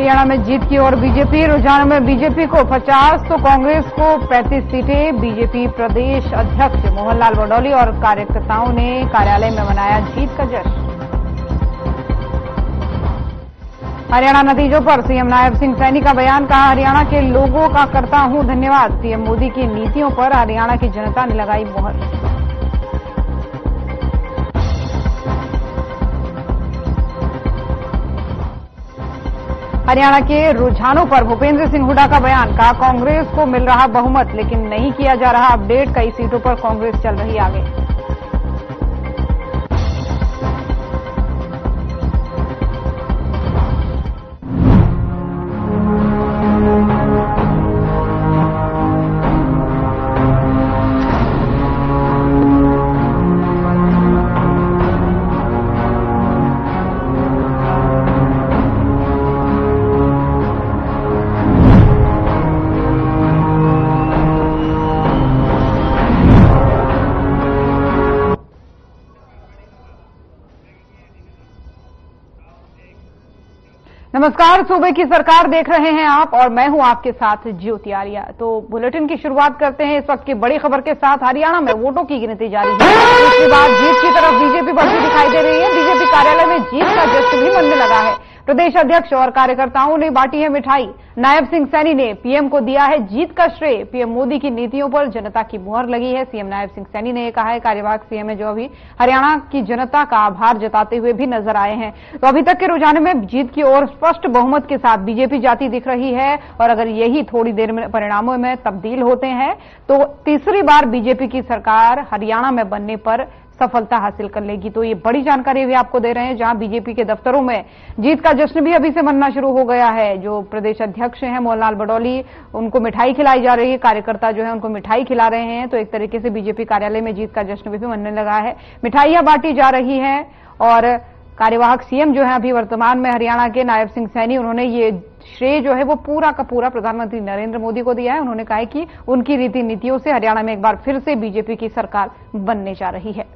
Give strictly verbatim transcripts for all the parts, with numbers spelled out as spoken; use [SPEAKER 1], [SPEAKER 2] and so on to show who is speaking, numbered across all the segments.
[SPEAKER 1] हरियाणा में जीत की ओर बीजेपी। रुझानों में बीजेपी को पचास तो कांग्रेस को पैंतीस सीटें। बीजेपी प्रदेश अध्यक्ष मोहनलाल बडौली और कार्यकर्ताओं ने कार्यालय में मनाया जीत का जश्न। हरियाणा नतीजों पर सीएम नायब सिंह सैनी का बयान। कहा, हरियाणा के लोगों का करता हूं धन्यवाद। पीएम मोदी की नीतियों पर हरियाणा की जनता ने लगाई मोहर। हरियाणा के रुझानों पर भूपेंद्र सिंह हुड्डा का बयान। कहा, कांग्रेस को मिल रहा बहुमत लेकिन नहीं किया जा रहा अपडेट। कई सीटों पर कांग्रेस चल रही आगे। नमस्कार, सूबे की सरकार देख रहे हैं आप और मैं हूं आपके साथ ज्योति आर्या। तो बुलेटिन की शुरुआत करते हैं इस वक्त की बड़ी खबर के साथ। हरियाणा में वोटों की गिनती जारी है। इसके बाद जीत की तरफ बीजेपी बढ़ती दिखाई दे रही है। बीजेपी कार्यालय में जीत का जश्न भी मनने लगा है। प्रदेश अध्यक्ष और कार्यकर्ताओं ने बांटी है मिठाई। नायब सिंह सैनी ने पीएम को दिया है जीत का श्रेय। पीएम मोदी की नीतियों पर जनता की मुहर लगी है। सीएम नायब सिंह सैनी ने कहा है, कार्यवाहक सीएम है जो अभी हरियाणा की जनता का आभार जताते हुए भी नजर आए हैं। तो अभी तक के रुझान में जीत की ओर स्पष्ट बहुमत के साथ बीजेपी जाती दिख रही है और अगर यही थोड़ी देर में परिणामों में तब्दील होते हैं तो तीसरी बार बीजेपी की सरकार हरियाणा में बनने पर सफलता हासिल कर लेगी। तो ये बड़ी जानकारी भी आपको दे रहे हैं, जहां बीजेपी के दफ्तरों में जीत का जश्न भी अभी से मनना शुरू हो गया है। जो प्रदेश अध्यक्ष हैं मोहनलाल बडौली, उनको मिठाई खिलाई जा रही है। कार्यकर्ता जो है उनको मिठाई खिला रहे हैं। तो एक तरीके से बीजेपी कार्यालय में जीत का जश्न भी मनने लगा है। मिठाइयां बांटी जा रही हैं और कार्यवाहक सीएम जो है अभी वर्तमान में हरियाणा के नायब सिंह सैनी, उन्होंने ये श्रेय जो है वो पूरा का पूरा प्रधानमंत्री नरेंद्र मोदी को दिया है। उन्होंने कहा है कि उनकी रीति नीतियों से हरियाणा में एक बार फिर से बीजेपी की सरकार बनने जा रही है।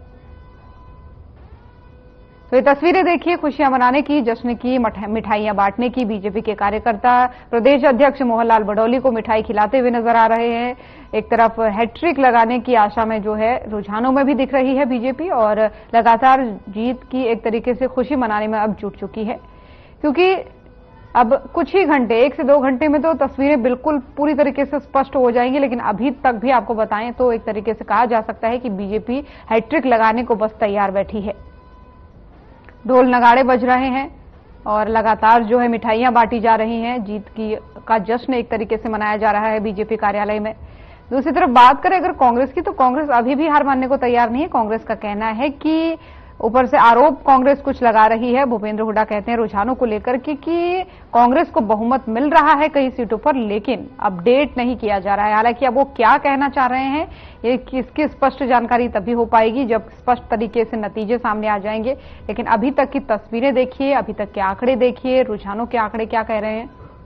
[SPEAKER 1] तो ये तस्वीरें देखिए, खुशियां मनाने की, जश्न की, मिठाइयां बांटने की। बीजेपी के कार्यकर्ता प्रदेश अध्यक्ष मोहनलाल बडौली को मिठाई खिलाते हुए नजर आ रहे हैं। एक तरफ हैट्रिक लगाने की आशा में जो है रुझानों में भी दिख रही है बीजेपी और लगातार जीत की एक तरीके से खुशी मनाने में अब जुट चुकी है। क्योंकि अब कुछ ही घंटे, एक से दो घंटे में तो तस्वीरें बिल्कुल पूरी तरीके से स्पष्ट हो जाएंगी, लेकिन अभी तक भी आपको बताएं तो एक तरीके से कहा जा सकता है कि बीजेपी हैट्रिक लगाने को बस तैयार बैठी है। ढोल नगाड़े बज रहे हैं और लगातार जो है मिठाइयां बांटी जा रही हैं। जीत की का जश्न एक तरीके से मनाया जा रहा है बीजेपी कार्यालय में। दूसरी तरफ बात करें अगर कांग्रेस की, तो कांग्रेस अभी भी हार मानने को तैयार नहीं है। कांग्रेस का कहना है कि ऊपर से आरोप कांग्रेस कुछ लगा रही है। भूपेंद्र हुड्डा कहते हैं रुझानों को लेकर कि, कि कांग्रेस को बहुमत मिल रहा है कई सीटों पर लेकिन अपडेट नहीं किया जा रहा है। हालांकि अब वो क्या कहना चाह रहे हैं ये इसकी स्पष्ट जानकारी तभी हो पाएगी जब स्पष्ट तरीके से नतीजे सामने आ जाएंगे। लेकिन अभी तक की तस्वीरें देखिए, अभी तक के आंकड़े देखिए, रुझानों के आंकड़े क्या कह रहे हैं।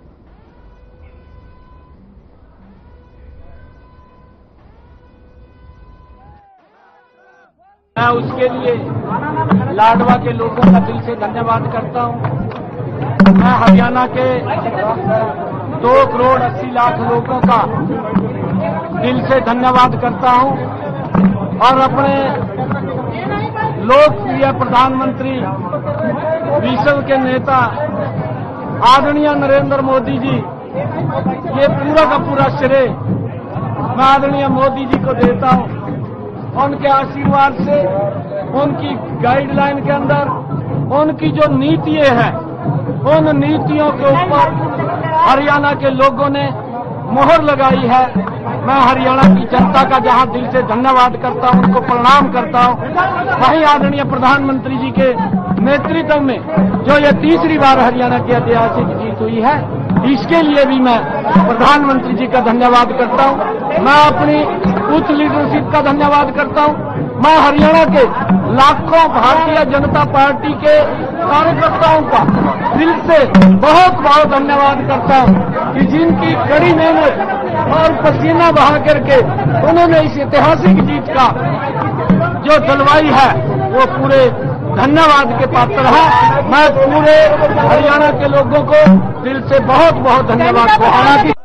[SPEAKER 2] मैं उसके लिए लाडवा के लोगों का दिल से धन्यवाद करता हूं। मैं हरियाणा के दो करोड़ अस्सी लाख लोगों का दिल से धन्यवाद करता हूं और अपने लोकप्रिय प्रधानमंत्री, विश्व के नेता आदरणीय नरेंद्र मोदी जी, ये पूरा का पूरा श्रेय मैं आदरणीय मोदी जी को देता हूं। उनके आशीर्वाद से, उनकी गाइडलाइन के अंदर, उनकी जो नीतियां हैं, उन नीतियों के ऊपर हरियाणा के लोगों ने मोहर लगाई है। मैं हरियाणा की जनता का जहां दिल से धन्यवाद करता हूं, उनको प्रणाम करता हूं, वहीं आदरणीय प्रधानमंत्री जी के नेतृत्व में जो ये तीसरी बार हरियाणा की ऐतिहासिक जीत हुई है, इसके लिए भी मैं प्रधानमंत्री जी का धन्यवाद करता हूं। मैं अपनी उच्च लीडरशिप का धन्यवाद करता हूं। मैं हरियाणा के लाखों भारतीय जनता पार्टी के कार्यकर्ताओं का दिल से बहुत बहुत धन्यवाद करता हूं कि जिनकी कड़ी मेहनत और पसीना बहा करके उन्होंने इस ऐतिहासिक जीत का जो जलवाई है वो पूरे धन्यवाद के पात्र हैं। मैं पूरे हरियाणा के लोगों को दिल से बहुत बहुत धन्यवाद कहना की।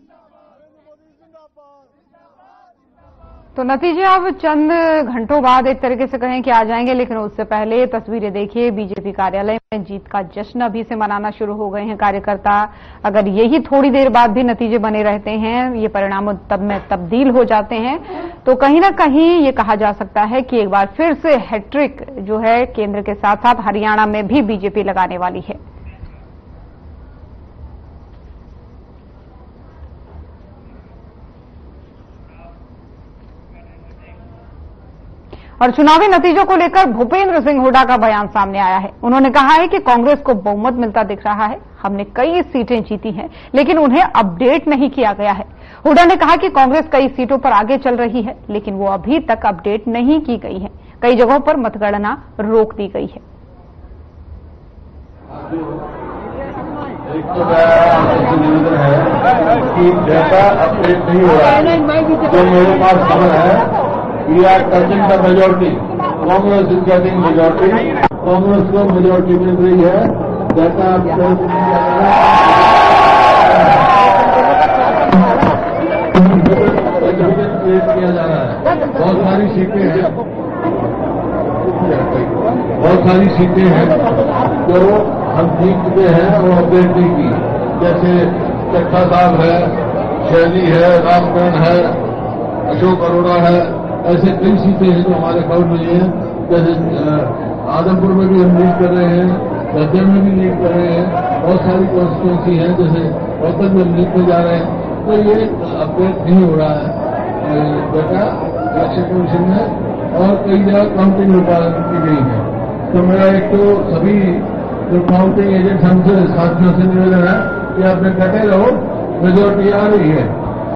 [SPEAKER 1] तो नतीजे अब चंद घंटों बाद एक तरीके से कहें कि आ जाएंगे, लेकिन उससे पहले तस्वीरें देखिए। बीजेपी कार्यालय में जीत का जश्न अभी से मनाना शुरू हो गए हैं कार्यकर्ता। अगर यही थोड़ी देर बाद भी नतीजे बने रहते हैं, ये परिणाम तब में तब्दील हो जाते हैं, तो कहीं ना कहीं ये कहा जा सकता है कि एक बार फिर से हैट्रिक जो है केंद्र के साथ साथ हरियाणा में भी बीजेपी लगाने वाली है। और चुनावी नतीजों को लेकर भूपेंद्र सिंह हुड्डा का बयान सामने आया है। उन्होंने कहा है कि कांग्रेस को बहुमत मिलता दिख रहा है, हमने कई सीटें जीती हैं, लेकिन उन्हें अपडेट नहीं किया गया है। हुड्डा ने कहा कि कांग्रेस कई सीटों पर आगे चल रही है, लेकिन वो अभी तक अपडेट नहीं की गई है। कई जगहों पर मतगणना रोक दी गई है।
[SPEAKER 3] एक तो निवेदन है कि डेटा अपडेट नहीं हो रहा है। जो मेरे पास खबर है, We are touching the majority. Congress is getting majority. Congress को majority मिल रही है। डेटा क्रिएट किया जा रहा है। बहुत सारी सीटें हैं, बहुत सारी सीटें हैं जो हम जीत चुके हैं और अपडेट नहीं की। जैसे चट्टा साहब है, शैली है, रामगढ़ है, अशोक अरोड़ा है। ऐसे कई सीटें हैं जो हमारे खबर में है। जैसे आदमपुर में भी हम लीड कर रहे हैं, सज्जन में भी लीड कर रहे हैं। बहुत सारी कॉन्स्टिट्यूंसी हैं, जैसे रोहतक में लीड में जा रहे हैं। तो ये अपडेट नहीं हो रहा है डेटा इलेक्शन कमीशन में, और कई जगह काउंटिंग की गई है। तो मेरा एक तो सभी जो काउंटिंग एजेंट हमसे साथियों से निवेदन है कि आप डटे रहो, मेजोरिटी आ रही है।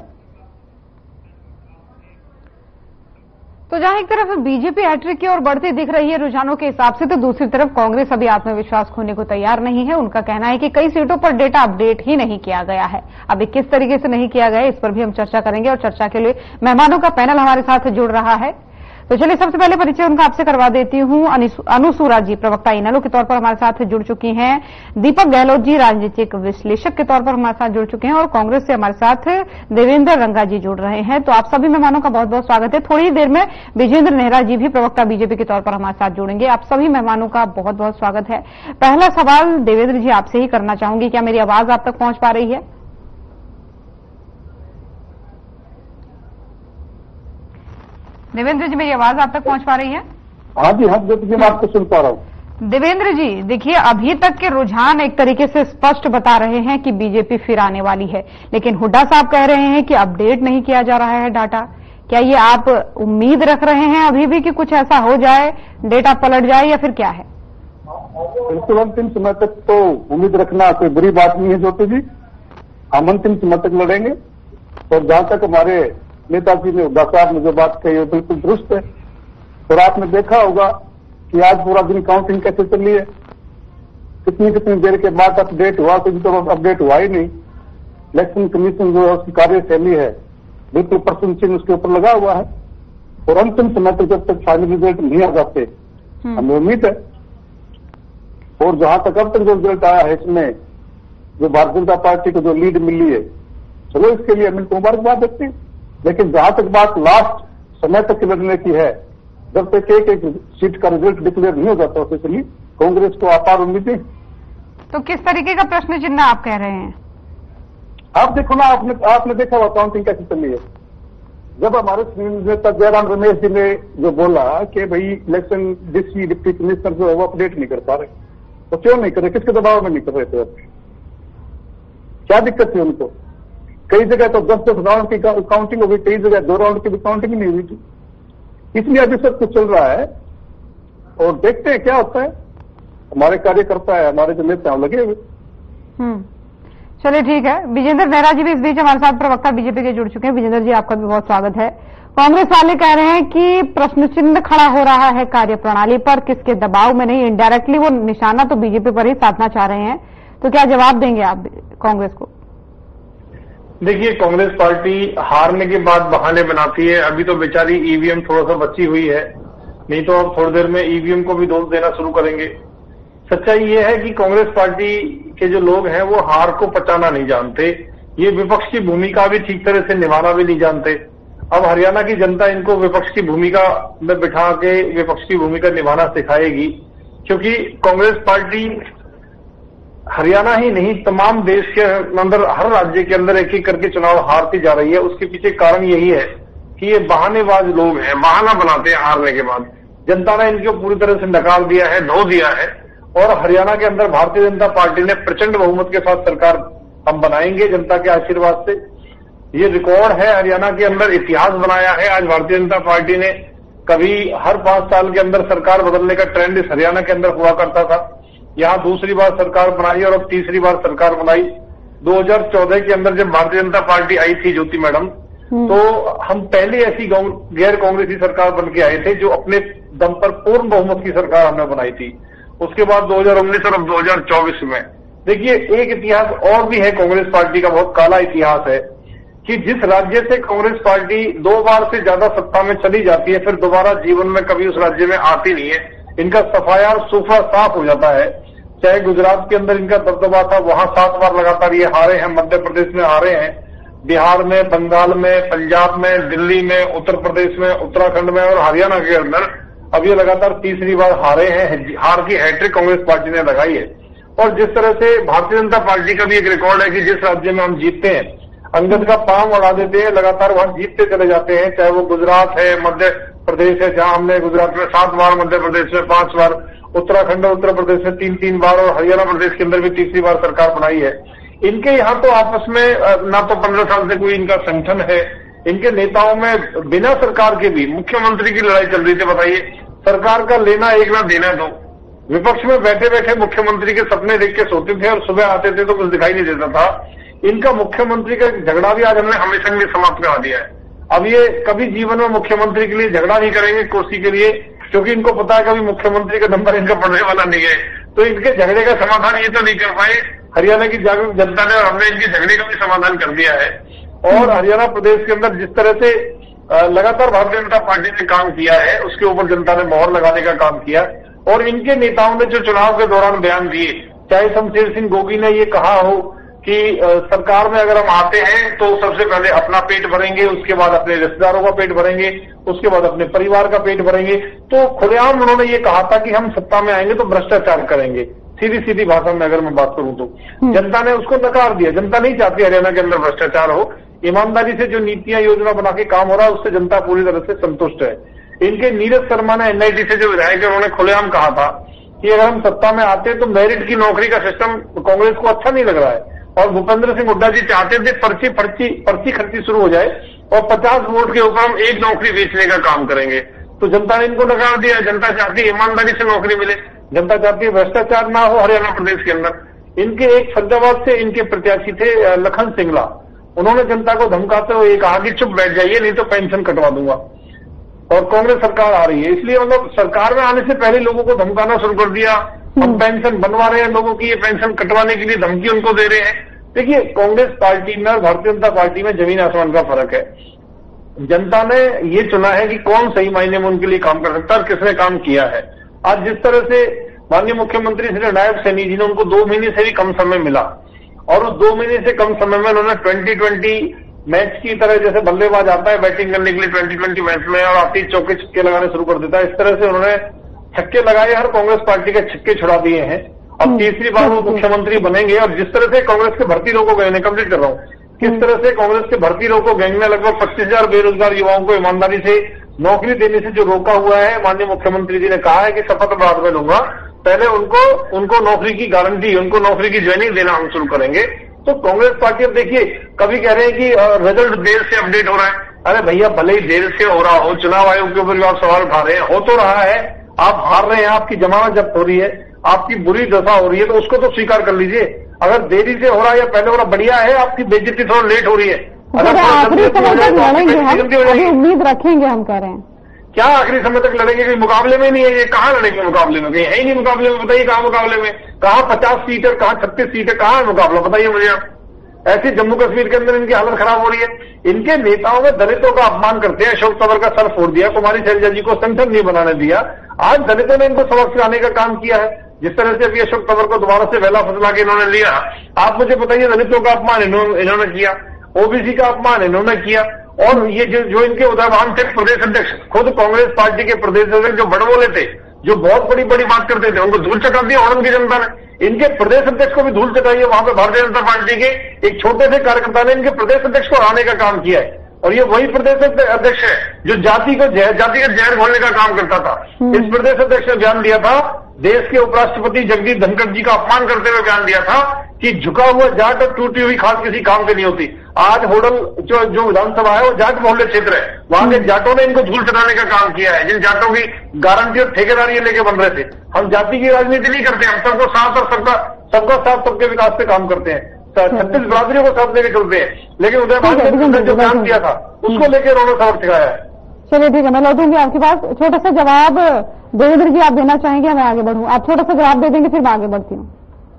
[SPEAKER 1] तो जहां एक तरफ बीजेपी हैट्रिक की ओर बढ़ती दिख रही है रुझानों के हिसाब से, तो दूसरी तरफ कांग्रेस अभी आत्मविश्वास खोने को तैयार नहीं है। उनका कहना है कि कई सीटों पर डेटा अपडेट ही नहीं किया गया है। अभी किस तरीके से नहीं किया गया है, इस पर भी हम चर्चा करेंगे, और चर्चा के लिए मेहमानों का पैनल हमारे साथ जुड़ रहा है। तो चलिए सबसे पहले परिचय उनका आपसे करवा देती हूं। अनुसूरा जी प्रवक्ता इनेलो के तौर पर हमारे साथ जुड़ चुकी हैं। दीपक गहलोत जी राजनीतिक विश्लेषक के तौर पर हमारे साथ जुड़ चुके हैं, और कांग्रेस से हमारे साथ देवेंद्र रंगा जी जुड़ रहे हैं। तो आप सभी मेहमानों का बहुत बहुत स्वागत है। थोड़ी ही देर में विजेंद्र नेहरा जी भी प्रवक्ता बीजेपी के तौर पर हमारे साथ जुड़ेंगे। आप सभी मेहमानों का बहुत बहुत स्वागत है। पहला सवाल देवेंद्र जी आपसे ही करना चाहूंगी, क्या मेरी आवाज आप तक पहुंच पा रही है? देवेंद्र जी मेरी आवाज आप तक पहुंच पा रही है?
[SPEAKER 3] हाँ जी, हाँ जी, मैं आपको सुन पा रहा हूँ।
[SPEAKER 1] देवेंद्र जी देखिए, अभी तक के रुझान एक तरीके से स्पष्ट बता रहे हैं कि बीजेपी फिर आने वाली है, लेकिन हुड्डा साहब कह रहे हैं कि अपडेट नहीं किया जा रहा है डाटा। क्या ये आप उम्मीद रख रहे हैं अभी भी कि कुछ ऐसा हो जाए, डेटा पलट जाए, या फिर क्या है?
[SPEAKER 3] बिल्कुल अंतिम समय तक तो उम्मीद रखना कोई बुरी बात नहीं है ज्योति जी। हम अंतिम समय तक लड़ेंगे, और जहां तक हमारे नेताजी ने हुड्डा साहब ने जो बात कही है बिल्कुल दुरुस्त है। और आपने देखा होगा कि आज पूरा दिन काउंटिंग कैसे चल रही है, कितनी कितनी देर के बाद अपडेट हुआ, कुछ तो अपडेट हुआ ही नहीं। इलेक्शन कमीशन जो है उसकी कार्यशैली है बिल्कुल प्रश्न चिन्ह उसके ऊपर लगा हुआ है, और अंतिम समय तक जब तक फाइनल रिजल्ट नहीं आ जाते हमें उम्मीद है। और जहां तक अब तक जो रिजल्ट आया है इसमें जो भारतीय जनता पार्टी को जो लीड मिली है, चलो इसके लिए मिलकर मुबारकबाद देते हैं। लेकिन जहां तक बात लास्ट समय तक लड़ने की है, जब तक एक एक सीट का रिजल्ट डिक्लेयर नहीं हो जाता ऑफिशियली, कांग्रेस को अपार उम्मीदें।
[SPEAKER 1] तो किस तरीके का प्रश्न चिन्ह आप कह रहे हैं?
[SPEAKER 3] आप देखो ना, आपने आपने देखा हुआ काउंटिंग कैसे चली है। जब हमारे नेता जयराम रमेश जी ने जो बोला कि भाई इलेक्शन डीसी डिप्टी कमिश्नर जो है वो अपडेट नहीं कर पा रहे, तो क्यों नहीं कर रहे, किसके दबाव में नहीं कर रहे थे? क्या दिक्कत थी उनको? कई जगह तो दस दस राउंड की काउंटिंग हो गई, कई जगह दो राउंड की भी काउंटिंग नहीं हुई थी। इसलिए अभी सब कुछ चल रहा है, और देखते हैं क्या होता है। हमारे कार्यकर्ता है, हमारे जो नेता हैं लगे हुए।
[SPEAKER 1] हम्म चलिए ठीक है। विजेंद्र नेहरा जी भी इस बीच हमारे साथ प्रवक्ता बीजेपी के जुड़ चुके हैं। विजेंद्र जी आपका भी बहुत स्वागत है। कांग्रेस वाले कह रहे हैं कि प्रश्न चिन्ह खड़ा हो रहा है कार्यप्रणाली पर, किसके दबाव में नहीं, इनडायरेक्टली वो निशाना तो बीजेपी पर ही साधना चाह रहे हैं। तो क्या जवाब देंगे आप कांग्रेस को?
[SPEAKER 4] देखिए, कांग्रेस पार्टी हारने के बाद बहाने बनाती है। अभी तो बेचारी ईवीएम थोड़ा सा बची हुई है, नहीं तो अब थोड़ी देर में ईवीएम को भी दोष देना शुरू करेंगे। सच्चाई ये है कि कांग्रेस पार्टी के जो लोग हैं वो हार को पचाना नहीं जानते, ये विपक्ष की भूमिका भी ठीक तरह से निभाना भी नहीं जानते। अब हरियाणा की जनता इनको विपक्ष की भूमिका में बिठा के विपक्ष की भूमिका निभाना सिखाएगी, क्योंकि कांग्रेस पार्टी हरियाणा ही नहीं तमाम देश के अंदर हर राज्य के अंदर एक एक करके चुनाव हारती जा रही है। उसके पीछे कारण यही है कि ये बहानेबाज लोग हैं, बहाना बनाते हैं हारने के बाद। जनता ने इनको पूरी तरह से नकार दिया है, धो दिया है, और हरियाणा के अंदर भारतीय जनता पार्टी ने प्रचंड बहुमत के साथ सरकार हम बनाएंगे जनता के आशीर्वाद से। ये रिकॉर्ड है, हरियाणा के अंदर इतिहास बनाया है। आज भारतीय जनता पार्टी ने कभी हर पांच साल के अंदर सरकार बदलने का ट्रेंड इस हरियाणा के अंदर हुआ करता था। यहां दूसरी बार सरकार बनाई और अब तीसरी बार सरकार बनाई। दो हज़ार चौदह के अंदर जब भारतीय जनता पार्टी आई थी ज्योति मैडम, तो हम पहले ऐसी गैर कांग्रेसी सरकार बन के आए थे जो अपने दम पर पूर्ण बहुमत की सरकार हमने बनाई थी। उसके बाद दो हज़ार उन्नीस और अब दो हज़ार चौबीस में देखिए एक इतिहास और भी है कांग्रेस पार्टी का, बहुत काला इतिहास है कि जिस राज्य से कांग्रेस पार्टी दो बार से ज्यादा सत्ता में चली जाती है फिर दोबारा जीवन में कभी उस राज्य में आती नहीं है। इनका सफाया और सूफा साफ हो जाता है। चाहे गुजरात के अंदर इनका दबदबा था, वहां सात बार लगातार ये हारे हैं, मध्य प्रदेश में हारे हैं, बिहार में, बंगाल में, पंजाब में, दिल्ली में, उत्तर प्रदेश में, उत्तराखंड में और हरियाणा के अंदर अब ये लगातार तीसरी बार हारे हैं। हार की हैट्रिक कांग्रेस पार्टी ने लगाई है। और जिस तरह से भारतीय जनता पार्टी का भी एक रिकॉर्ड है कि जिस राज्य में हम जीतते हैं अंगद का पांव अड़ा देते हैं, लगातार वहां जीतते चले जाते हैं। चाहे वो गुजरात है, मध्य प्रदेश है, जहां हमने गुजरात में सात बार, मध्य प्रदेश में पांच बार, उत्तराखंड और उत्तर प्रदेश में तीन तीन बार और हरियाणा प्रदेश के अंदर भी तीसरी बार सरकार बनाई है। इनके यहाँ तो आपस में ना तो पंद्रह साल से कोई इनका संगठन है, इनके नेताओं में बिना सरकार के भी मुख्यमंत्री की लड़ाई चल रही थी। बताइए, सरकार का लेना एक ना देना दो। विपक्ष में बैठे बैठे मुख्यमंत्री के सपने देख के सोते थे और सुबह आते थे तो कुछ दिखाई नहीं देता था। इनका मुख्यमंत्री का झगड़ा भी आज हमने हमेशा के लिए समाप्त करा दिया है। अब ये कभी जीवन में मुख्यमंत्री के लिए झगड़ा नहीं करेंगे कुर्सी के लिए, क्योंकि इनको पता है कभी मुख्यमंत्री का नंबर इनका पड़ने वाला नहीं है। तो इनके झगड़े का समाधान ये तो नहीं कर पाए हरियाणा की जागरूक जनता ने, और हमने इनके झगड़े का भी समाधान कर दिया है। और हरियाणा प्रदेश के अंदर जिस तरह से लगातार भारतीय जनता पार्टी ने काम किया है उसके ऊपर जनता ने मोहर लगाने का काम किया। और इनके नेताओं ने जो चुनाव के दौरान बयान दिए, चाहे शमशेर सिंह गोगी ने ये कहा हो कि सरकार में अगर हम आते हैं तो सबसे पहले अपना पेट भरेंगे, उसके बाद अपने रिश्तेदारों का पेट भरेंगे, उसके बाद अपने परिवार का पेट भरेंगे, तो खुलेआम उन्होंने ये कहा था कि हम सत्ता में आएंगे तो भ्रष्टाचार करेंगे। सीधी सीधी भाषा में अगर मैं बात करूं तो जनता ने उसको नकार दिया। जनता नहीं चाहती हरियाणा के अंदर भ्रष्टाचार हो। ईमानदारी से जो नीतियां योजना बना के काम हो रहा है उससे जनता पूरी तरह से संतुष्ट है। इनके नीरज शर्मा ने एनआईटी से जो विधायक है उन्होंने खुलेआम कहा था कि अगर हम सत्ता में आते तो मेरिट की नौकरी का सिस्टम कांग्रेस को अच्छा नहीं लग रहा है। और भूपेंद्र सिंह हुड्डा जी चाहते थे पर्ची पर्ची पर्ची खर्ची शुरू हो जाए और पचास वोट के ऊपर हम एक नौकरी बेचने का काम करेंगे। तो जनता ने इनको नकार दिया। जनता चाहती है ईमानदारी से नौकरी मिले, जनता चाहती है भ्रष्टाचार ना हो हरियाणा प्रदेश के अंदर। इनके एक फरीदाबाद से इनके प्रत्याशी थे लखन सिंगला, उन्होंने जनता को धमकाते हुए कहा कि चुप बैठ जाइए नहीं तो पेंशन कटवा दूंगा। और कांग्रेस सरकार आ रही है, इसलिए मतलब सरकार में आने से पहले लोगों को धमकाना शुरू कर दिया। हम पेंशन बनवा रहे हैं लोगों की, ये पेंशन कटवाने के लिए धमकी उनको दे रहे हैं। देखिए, कांग्रेस पार्टी में और भारतीय जनता पार्टी में जमीन आसमान का फर्क है। जनता ने ये चुना है कि कौन सही मायने में उनके लिए काम कर सकता है और किसने काम किया है। आज जिस तरह से माननीय मुख्यमंत्री श्री नायब सैनी जी ने, उनको दो महीने से भी कम समय मिला और उस दो महीने से कम समय में उन्होंने ट्वेंटी ट्वेंटी मैच की तरह, जैसे बल्लेबाज आता है बैटिंग करने के लिए ट्वेंटी ट्वेंटी मैच में और आती चौके छक्के लगाने शुरू कर देता है, इस तरह से उन्होंने छक्के लगाए और कांग्रेस पार्टी के छक्के छुड़ा दिए हैं। अब तीसरी बार वो मुख्यमंत्री बनेंगे। और जिस तरह से कांग्रेस के भर्ती रोको गए, कंप्लीट कर रहा हूँ, किस तरह से कांग्रेस के भर्ती रोको गैंग ने लगभग पच्चीस हजार बेरोजगार युवाओं को ईमानदारी से नौकरी देने से जो रोका हुआ है, माननीय मुख्यमंत्री जी ने कहा है कि शपथ बाद में लूंगा, पहले उनको उनको नौकरी की गारंटी, उनको नौकरी की ज्वाइनिंग देना हम शुरू करेंगे। तो कांग्रेस पार्टी, अब देखिए, कभी कह रहे हैं कि रिजल्ट देर से अपडेट हो रहा है। अरे भैया, भले ही देर से हो रहा हो, चुनाव आयोग के ऊपर भी आप सवाल उठा रहे हैं, हो तो रहा है, आप हार रहे हैं, आपकी जमानत जब्त हो रही है, आपकी बुरी दशा हो रही है, तो उसको तो स्वीकार कर लीजिए। अगर देरी से हो रहा है या पहले हो रहा, बढ़िया है, आपकी बेइज्जती थोड़ा लेट हो रही है। अगर
[SPEAKER 1] आखिरी समय तक लड़ेंगे हम, अभी उम्मीद रखेंगे हम कह रहे हैं।
[SPEAKER 4] क्या आखिरी समय तक लड़ेंगे? कोई मुकाबले में नहीं है ये, कहाँ लड़ेंगे मुकाबले में? कहीं है ही नहीं मुकाबले में। बताइए कहाँ मुकाबले में, कहाँ पचास सीट है, कहाँ छत्तीस सीट है, कहाँ है मुकाबला? बताइए मुझे आप। ऐसे जम्मू कश्मीर के अंदर इनकी हालत खराब हो रही है। इनके नेताओं में दलितों का अपमान करते हैं, अशोक तंवर का सर फोड़ दिया, कुमारी शैलजा जी को संसद नहीं बनाने दिया। आज दलितों ने इनको सबक सिखाने का काम किया है। जिस तरह से अभी अशोक तंवर को दोबारा से वेला फसला के इन्होंने लिया, आप मुझे बताइए, दलितों का अपमान इन्होंने इन्होंने किया, ओबीसी का अपमान इन्होंने किया, और ये जो, जो इनके उदाहरण थे प्रदेश अध्यक्ष, खुद कांग्रेस पार्टी के प्रदेश अध्यक्ष जो बड़बोले थे, जो बहुत बड़ी बड़ी बात करते थे, उनको धूल चटा दिया औरंग की जनता ने। इनके प्रदेश अध्यक्ष को भी धूल चटाई है। वहां पे भारतीय जनता पार्टी के एक छोटे से कार्यकर्ता ने इनके प्रदेश अध्यक्ष को हराने का काम किया है, और ये वही प्रदेश अध्यक्ष है जो जाति को जातिगत जहर घोलने का काम करता था। इस प्रदेश अध्यक्ष ने बयान दिया था, देश के उपराष्ट्रपति जगदीप धनखड़ जी का अपमान करते हुए बयान दिया था कि झुका हुआ जाट और टूटी हुई खास किसी काम की नहीं होती। आज होडल जो जो विधानसभा है वो जाट मोहल्ले क्षेत्र है, वहां के जाटों ने इनको धूल चटाने का काम किया है, जिन जाटों की गारंटी और ठेकेदारी लेके बन रहे थे। हम जाति की राजनीति नहीं करते, हम सबको साथ और सबका सबका साथ सबके विकास पे काम करते हैं, छत्तीस बिरादरियों को साथ लेके चलते हैं। लेकिन उदयमान ने जो बयान दिया था उसको लेकर उन्होंने सबक सिखाया है।
[SPEAKER 1] चलिए ठीक है, मैं लौटूंगी आपके पास। छोटा सा जवाब देवेंद्र जी आप देना चाहेंगे, मैं आगे बढ़ूं? आप छोटा सा जवाब दे देंगे, फिर मैं आगे बढ़ती हूँ।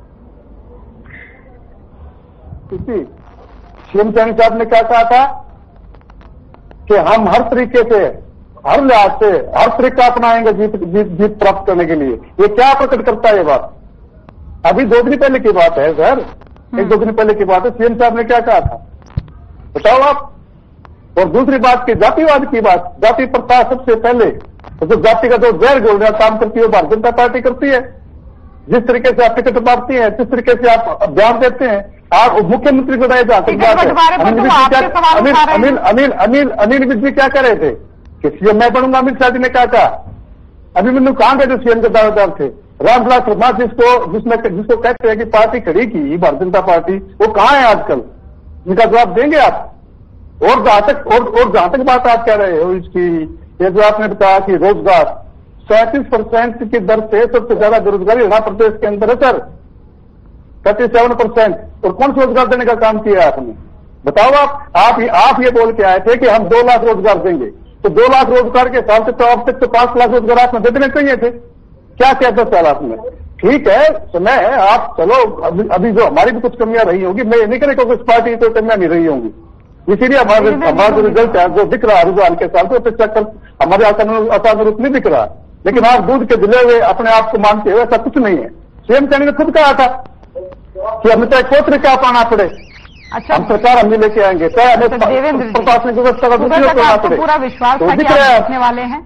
[SPEAKER 3] सीएम चैनी साहब ने क्या कहा था कि हम हर तरीके से, हर लिहाज से, हर तरीका अपनाएंगे जीत जीत जीत प्राप्त करने के लिए। ये क्या प्रकट करता है ये बात? अभी दो दिन पहले की बात है सर, एक दो दिन पहले की बात है। सीएम साहब ने क्या कहा था बताओ आप। और दूसरी बात की जातिवाद की बात, जाति प्रथा सबसे पहले तो जाति का जो जहर घोलने का काम करती है वो भारतीय जनता पार्टी करती है। जिस तरीके से आप टिकट बांटती हैं, जिस तरीके से आप बयान देते हैं, आप मुख्यमंत्री को जहाँ तक बात है, अनिल अनिल अनिल अनिल अनिल विज क्या कर रहे थे कि सीएम मैं बनूंगा? अमित शाह जी ने क्या कहा? अभी मैंने कहां गए जो सीएम के दावेदार थे? रामविलास शर्मा जिसको जिसमें जिसको कहते हैं कि पार्टी खड़ी की भारतीय जनता पार्टी, वो कहां है आजकल? इनका जवाब देंगे आप? और जहां तक और, और जहां तक बात आप कह रहे हो इसकी, ये जो आपने बताया कि रोजगार सैंतीस परसेंट की दर से सबसे ज्यादा बेरोजगारी हरियाणा प्रदेश के अंदर है सर, थर्टी सेवन परसेंट। और कौन सा रोजगार देने का काम किया है आपने? बताओ आप आप ये आप ये बोल के आए थे कि हम दो लाख रोजगार देंगे, तो दो लाख रोजगार के हिसाब से तो अब तक तो पांच लाख रोजगार आपने दे देने चाहिए थे। क्या क्या दस साल आपने? ठीक है, समय है, आप चलो अभी, अभी जो हमारी भी कुछ कमियां रही होंगी, मैं ये नहीं करें क्योंकि इस पार्टी की तो कमियां नहीं रही होंगी, इसीलिए हमारे हमारा जो रिजल्ट है जो दिख रहा है रुझान के साथ, तो चक्कर हमारे असानुरूप नहीं दिख रहा। लेकिन आप दूध के दिले हुए अपने आप को मानते हुए ऐसा कुछ नहीं है। सीएम चैनी ने खुद कहा था कि हमें चाहे कोई तरीका अपनाना पड़े, अच्छा हम सरकार हम नहीं लेके आएंगे, चाहे हमें प्रशासनिक व्यवस्था का दूसरी करना पड़े।
[SPEAKER 1] पूरा विश्वास
[SPEAKER 3] तो दिख रहा है
[SPEAKER 1] वाले हैं,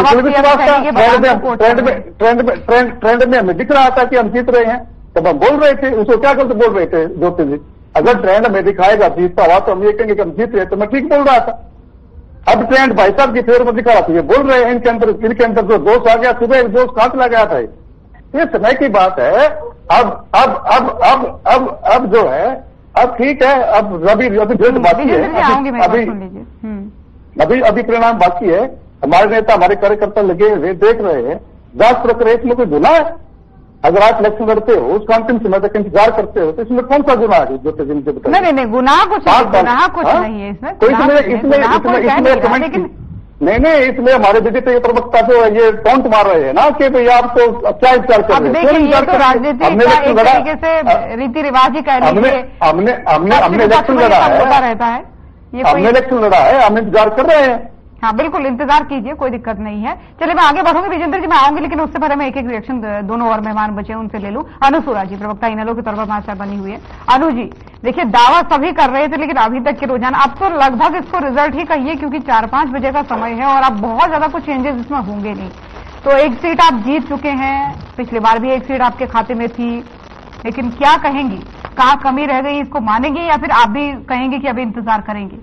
[SPEAKER 3] ट्रेंड में हमें दिख रहा था कि हम जीत रहे हैं, तब हम बोल रहे थे। उसको क्या करते बोल रहे थे ज्योति जी? अगर ट्रेंड में दिखाएगा जीतता हुआ तो हम ये कहेंगे कि हम जीत रहे, तो मैं ठीक बोल रहा था। अब ट्रेंड भाई साहब की फेवर में दिखा रहा था, ये बोल रहे हैं इनके अंदर इनके अंदर जो दोष आ गया, सुबह एक दोष कहां चला गया था? ये समय की बात है। अब अब अब अब अब अब जो है, अब ठीक है, अब अभी अभी डेट बाकी है, अभी अभी अभी परिणाम बाकी है। हमारे नेता हमारे कार्यकर्ता लगे हुए देख रहे हैं, जांच प्रक्रिया में कोई गुना है? अगर आप इलेक्शन लड़ते हो, उसका अंतिम समय तक इंतजार करते हो, तो इसमें कौन सा गुनाह है? जो
[SPEAKER 1] नहीं नहीं नहीं, गुनाह कुछ नहीं, गुनाह कुछ नहीं है इसमें।
[SPEAKER 3] तो इसमें इसमें इसमें कमेंट नहीं नहीं, इसमें हमारे बीजेपी प्रवक्ता जो है ये टॉन्ट मार रहे हैं ना कि भाई आप तो क्या विचार कर रहे हैं?
[SPEAKER 1] ये तो राजनीति का एक तरीके से रीति रिवाज ही कह लीजिए।
[SPEAKER 3] हमने हमने हमने इलेक्शन लड़ा है,
[SPEAKER 1] रहता है
[SPEAKER 3] हमने इलेक्शन लड़ा है, हम इंतजार कर रहे हैं।
[SPEAKER 1] हाँ बिल्कुल, इंतजार कीजिए, कोई दिक्कत नहीं है। चलिए मैं आगे बढ़ूंगी, विजेंद्र जी मैं आऊंगी, लेकिन उससे पहले मैं एक एक रिएक्शन दोनों और मेहमान बचे उनसे ले लूं। अनु सूरा जी प्रवक्ता इनेलो के तौर पर माचा बनी हुई है। अनु जी देखिए, दावा सभी कर रहे थे, लेकिन अभी तक के रुझान, अब तो लगभग इसको रिजल्ट ही कहिए, क्योंकि चार पांच बजे का समय है और अब बहुत ज्यादा कुछ चेंजेस इसमें होंगे नहीं। तो एक सीट आप जीत चुके हैं, पिछली बार भी एक सीट आपके खाते में थी, लेकिन क्या कहेंगी, कहाँ कमी रह गई, इसको मानेंगे या फिर आप भी कहेंगे कि अभी इंतजार करेंगे?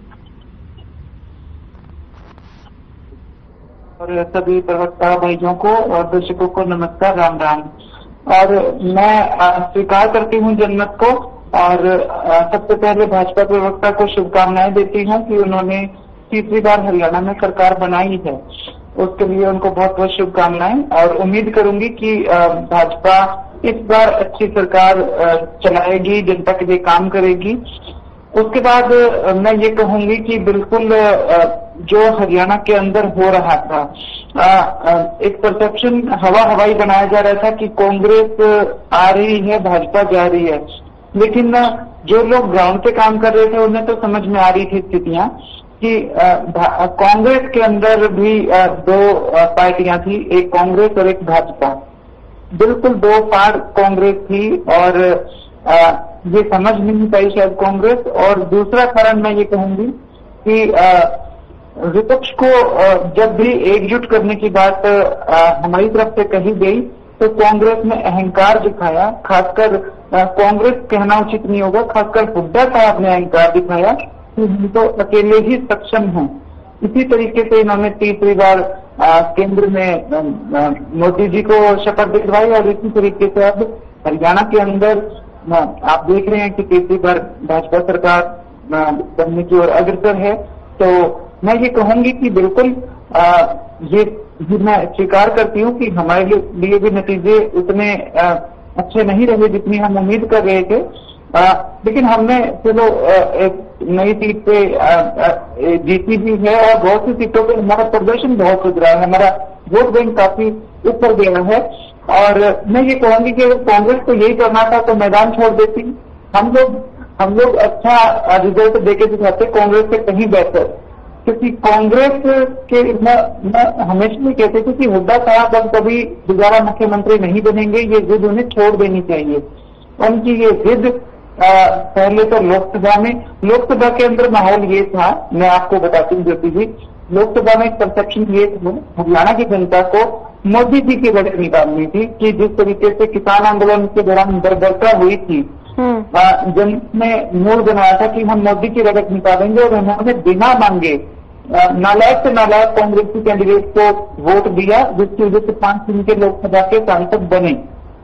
[SPEAKER 5] और सभी प्रवक्ता भाइयों को और दर्शकों को नमस्कार, राम राम। और मैं स्वीकार करती हूं जनमत को, और सबसे पहले भाजपा प्रवक्ता को शुभकामनाएं देती हूं कि उन्होंने तीसरी बार हरियाणा में सरकार बनाई है, उसके लिए उनको बहुत बहुत शुभकामनाएं। और उम्मीद करूंगी कि भाजपा इस बार अच्छी सरकार चलाएगी, जनता के लिए काम करेगी। उसके बाद मैं ये कहूंगी कि बिल्कुल जो हरियाणा के अंदर हो रहा था, एक परसेप्शन हवा हवाई बनाया जा रहा था कि कांग्रेस आ रही है, भाजपा जा रही है, लेकिन जो लोग ग्राउंड पे काम कर रहे थे उन्हें तो समझ में आ रही थी स्थितियां कि कांग्रेस के अंदर भी आ, दो आ, पार्टियां थी, एक कांग्रेस और एक भाजपा। बिल्कुल दो पार कांग्रेस थी और आ, ये समझ नहीं पाई शायद कांग्रेस। और दूसरा कारण मैं ये कहूंगी कि विपक्ष को आ, जब भी एकजुट करने की बात आ, हमारी तरफ से कही गई तो कांग्रेस ने अहंकार दिखाया। खासकर कांग्रेस कहना उचित नहीं होगा, खासकर हुड्डा साहब ने अहंकार दिखाया कि हम तो अकेले ही सक्षम हैं। इसी तरीके से इन्होंने तीसरी बार आ, केंद्र में आ, मोदी जी को शपथ दिलवाई और इसी तरीके से अब हरियाणा के अंदर आ, आप देख रहे हैं कि तीसरी बार भाजपा सरकार बनने की ओर अग्रसर है। तो मैं ये कहूंगी कि बिल्कुल आ, ये मैं स्वीकार करती हूँ कि हमारे लिए भी नतीजे उतने आ, अच्छे नहीं रहे जितनी हम उम्मीद कर रहे थे। आ, लेकिन हमने चलो एक नई सीट पे जीती भी है और बहुत सी सीटों पे हमारा प्रदर्शन बहुत सुधरा है, हमारा वोट बैंक काफी ऊपर गया है। और मैं ये कहूंगी कि अगर कांग्रेस को यही करना था तो मैदान छोड़ देती। हम लोग हम लोग अच्छा रिजल्ट देके दिखाते कांग्रेस से कहीं बेहतर, क्योंकि कांग्रेस के मैं, मैं हमेशा ये कहते थे कि हुड्डा साहब अब कभी दोबारा मुख्यमंत्री नहीं बनेंगे, ये जिद उन्हें छोड़ देनी चाहिए। उनकी ये जिद पहले तो लोकसभा में लोकसभा के अंदर माहौल ये था, मैं आपको बताती हूँ ज्योति जी, लोकसभा में एक परसेप्शन ये था हरियाणा की जनता को मोदी जी की रगत निकालनी थी कि जिस तरीके से किसान आंदोलन के दौरान बर्बरता हुई थी, जन ने मूड बनाया था कि हम मोदी की रगत निकालेंगे और उन्होंने बिना मांगे नालायक से नालायक कांग्रेसी कैंडिडेट को वोट दिया, जिसकी वजह से पांच दिन के लोकसभा के सांसद बने।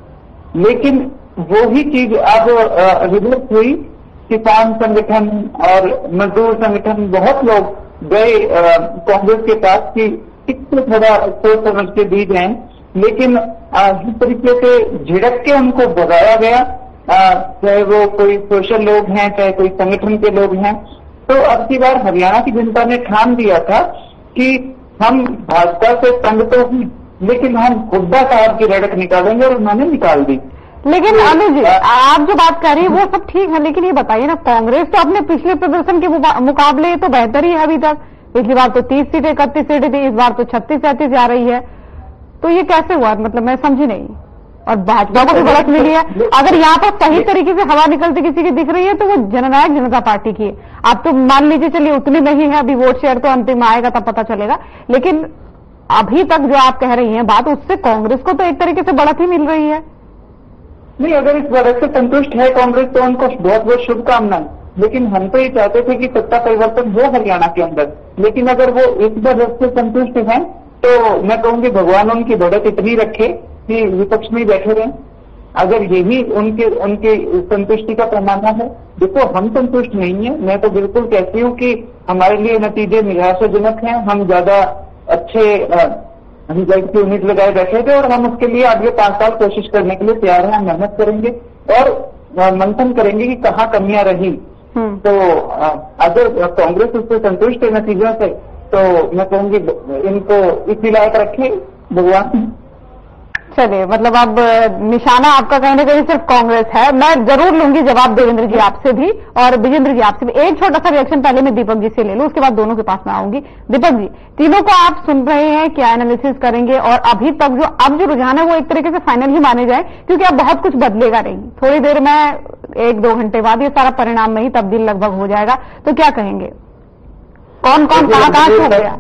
[SPEAKER 5] लेकिन वो ही चीज अब रिवर्स हुई। किसान संगठन और मजदूर संगठन बहुत लोग गए कांग्रेस के पास कि इसको थोड़ा सोच समझ के दी जाए, लेकिन जिस तरीके से झिड़क के उनको भगाया गया, चाहे वो कोई सोशल लोग हैं चाहे कोई संगठन के लोग हैं, तो अब की बार हरियाणा की जनता ने ठान दिया था कि हम भाजपा से तंग तो हैं लेकिन हम हुड्डा साहब की रड़क निकालेंगे और उन्होंने निकाल दी।
[SPEAKER 1] लेकिन अमित जी, आप जो बात कर रही है वो सब ठीक है, लेकिन ये बताइए ना, कांग्रेस तो अपने पिछले प्रदर्शन के मुकाबले तो बेहतर ही है अभी तक। पिछली बार तो तीस सीटें इकतीस सीटें थी, इस बार तो छत्तीस सैंतीस जा रही है, तो ये कैसे हुआ? मतलब मैं समझी नहीं। और भाजपा को भी बढ़त मिली है। अगर यहाँ पर सही तरीके से हवा निकलती किसी की दिख रही है तो वो जननायक जनता पार्टी की है। आप तो मान लीजिए चलिए उतनी नहीं है, अभी वोट शेयर तो अंतिम आएगा तब पता चलेगा, लेकिन अभी तक जो आप कह रही हैं बात, उससे कांग्रेस को तो एक तरीके से बढ़त ही मिल रही है।
[SPEAKER 5] नहीं, अगर इस बढ़त से संतुष्ट है कांग्रेस तो उनको बहुत बहुत शुभकामनाएं, लेकिन हम तो ये चाहते थे कि सत्ता परिवर्तन हो हरियाणा के अंदर। लेकिन अगर वो इस बढ़त से संतुष्ट हैं तो मैं कहूंगी भगवान उनकी बढ़त इतनी रखे कि विपक्ष में बैठे रहें। अगर यही उनके उनके संतुष्टि का पैमाना है, देखो हम संतुष्ट नहीं है। मैं तो बिल्कुल कहती हूँ कि हमारे लिए नतीजे निराशाजनक हैं। हम ज्यादा अच्छे रिजल्ट की उम्मीद लगाए बैठे थे और हम उसके लिए अगले पांच साल कोशिश करने के लिए तैयार हैं। मेहनत करेंगे और मंथन करेंगे कि कहाँ कमियां रही। तो अगर कांग्रेस उससे संतुष्ट है नतीजों से तो मैं कहूंगी इनको इसी लायक रखे भगवान।
[SPEAKER 1] चलिए, मतलब अब निशाना आपका कहीं ना कहीं सिर्फ कांग्रेस है। मैं जरूर लूंगी जवाब देवेंद्र जी आपसे भी और विजेंद्र जी आपसे भी। एक छोटा सा रिएक्शन पहले मैं दीपक जी से ले लूं, उसके बाद दोनों के पास में आऊंगी। दीपक जी, तीनों को आप सुन रहे हैं, क्या एनालिसिस करेंगे? और अभी तक जो अब जो रुझान है वो एक तरीके से फाइनल ही माने जाए, क्योंकि अब बहुत कुछ बदलेगा नहीं। थोड़ी देर में, एक दो घंटे बाद ये सारा परिणाम में ही तब्दील लगभग हो जाएगा। तो क्या कहेंगे, कौन कौन कहां कहां छूट गया?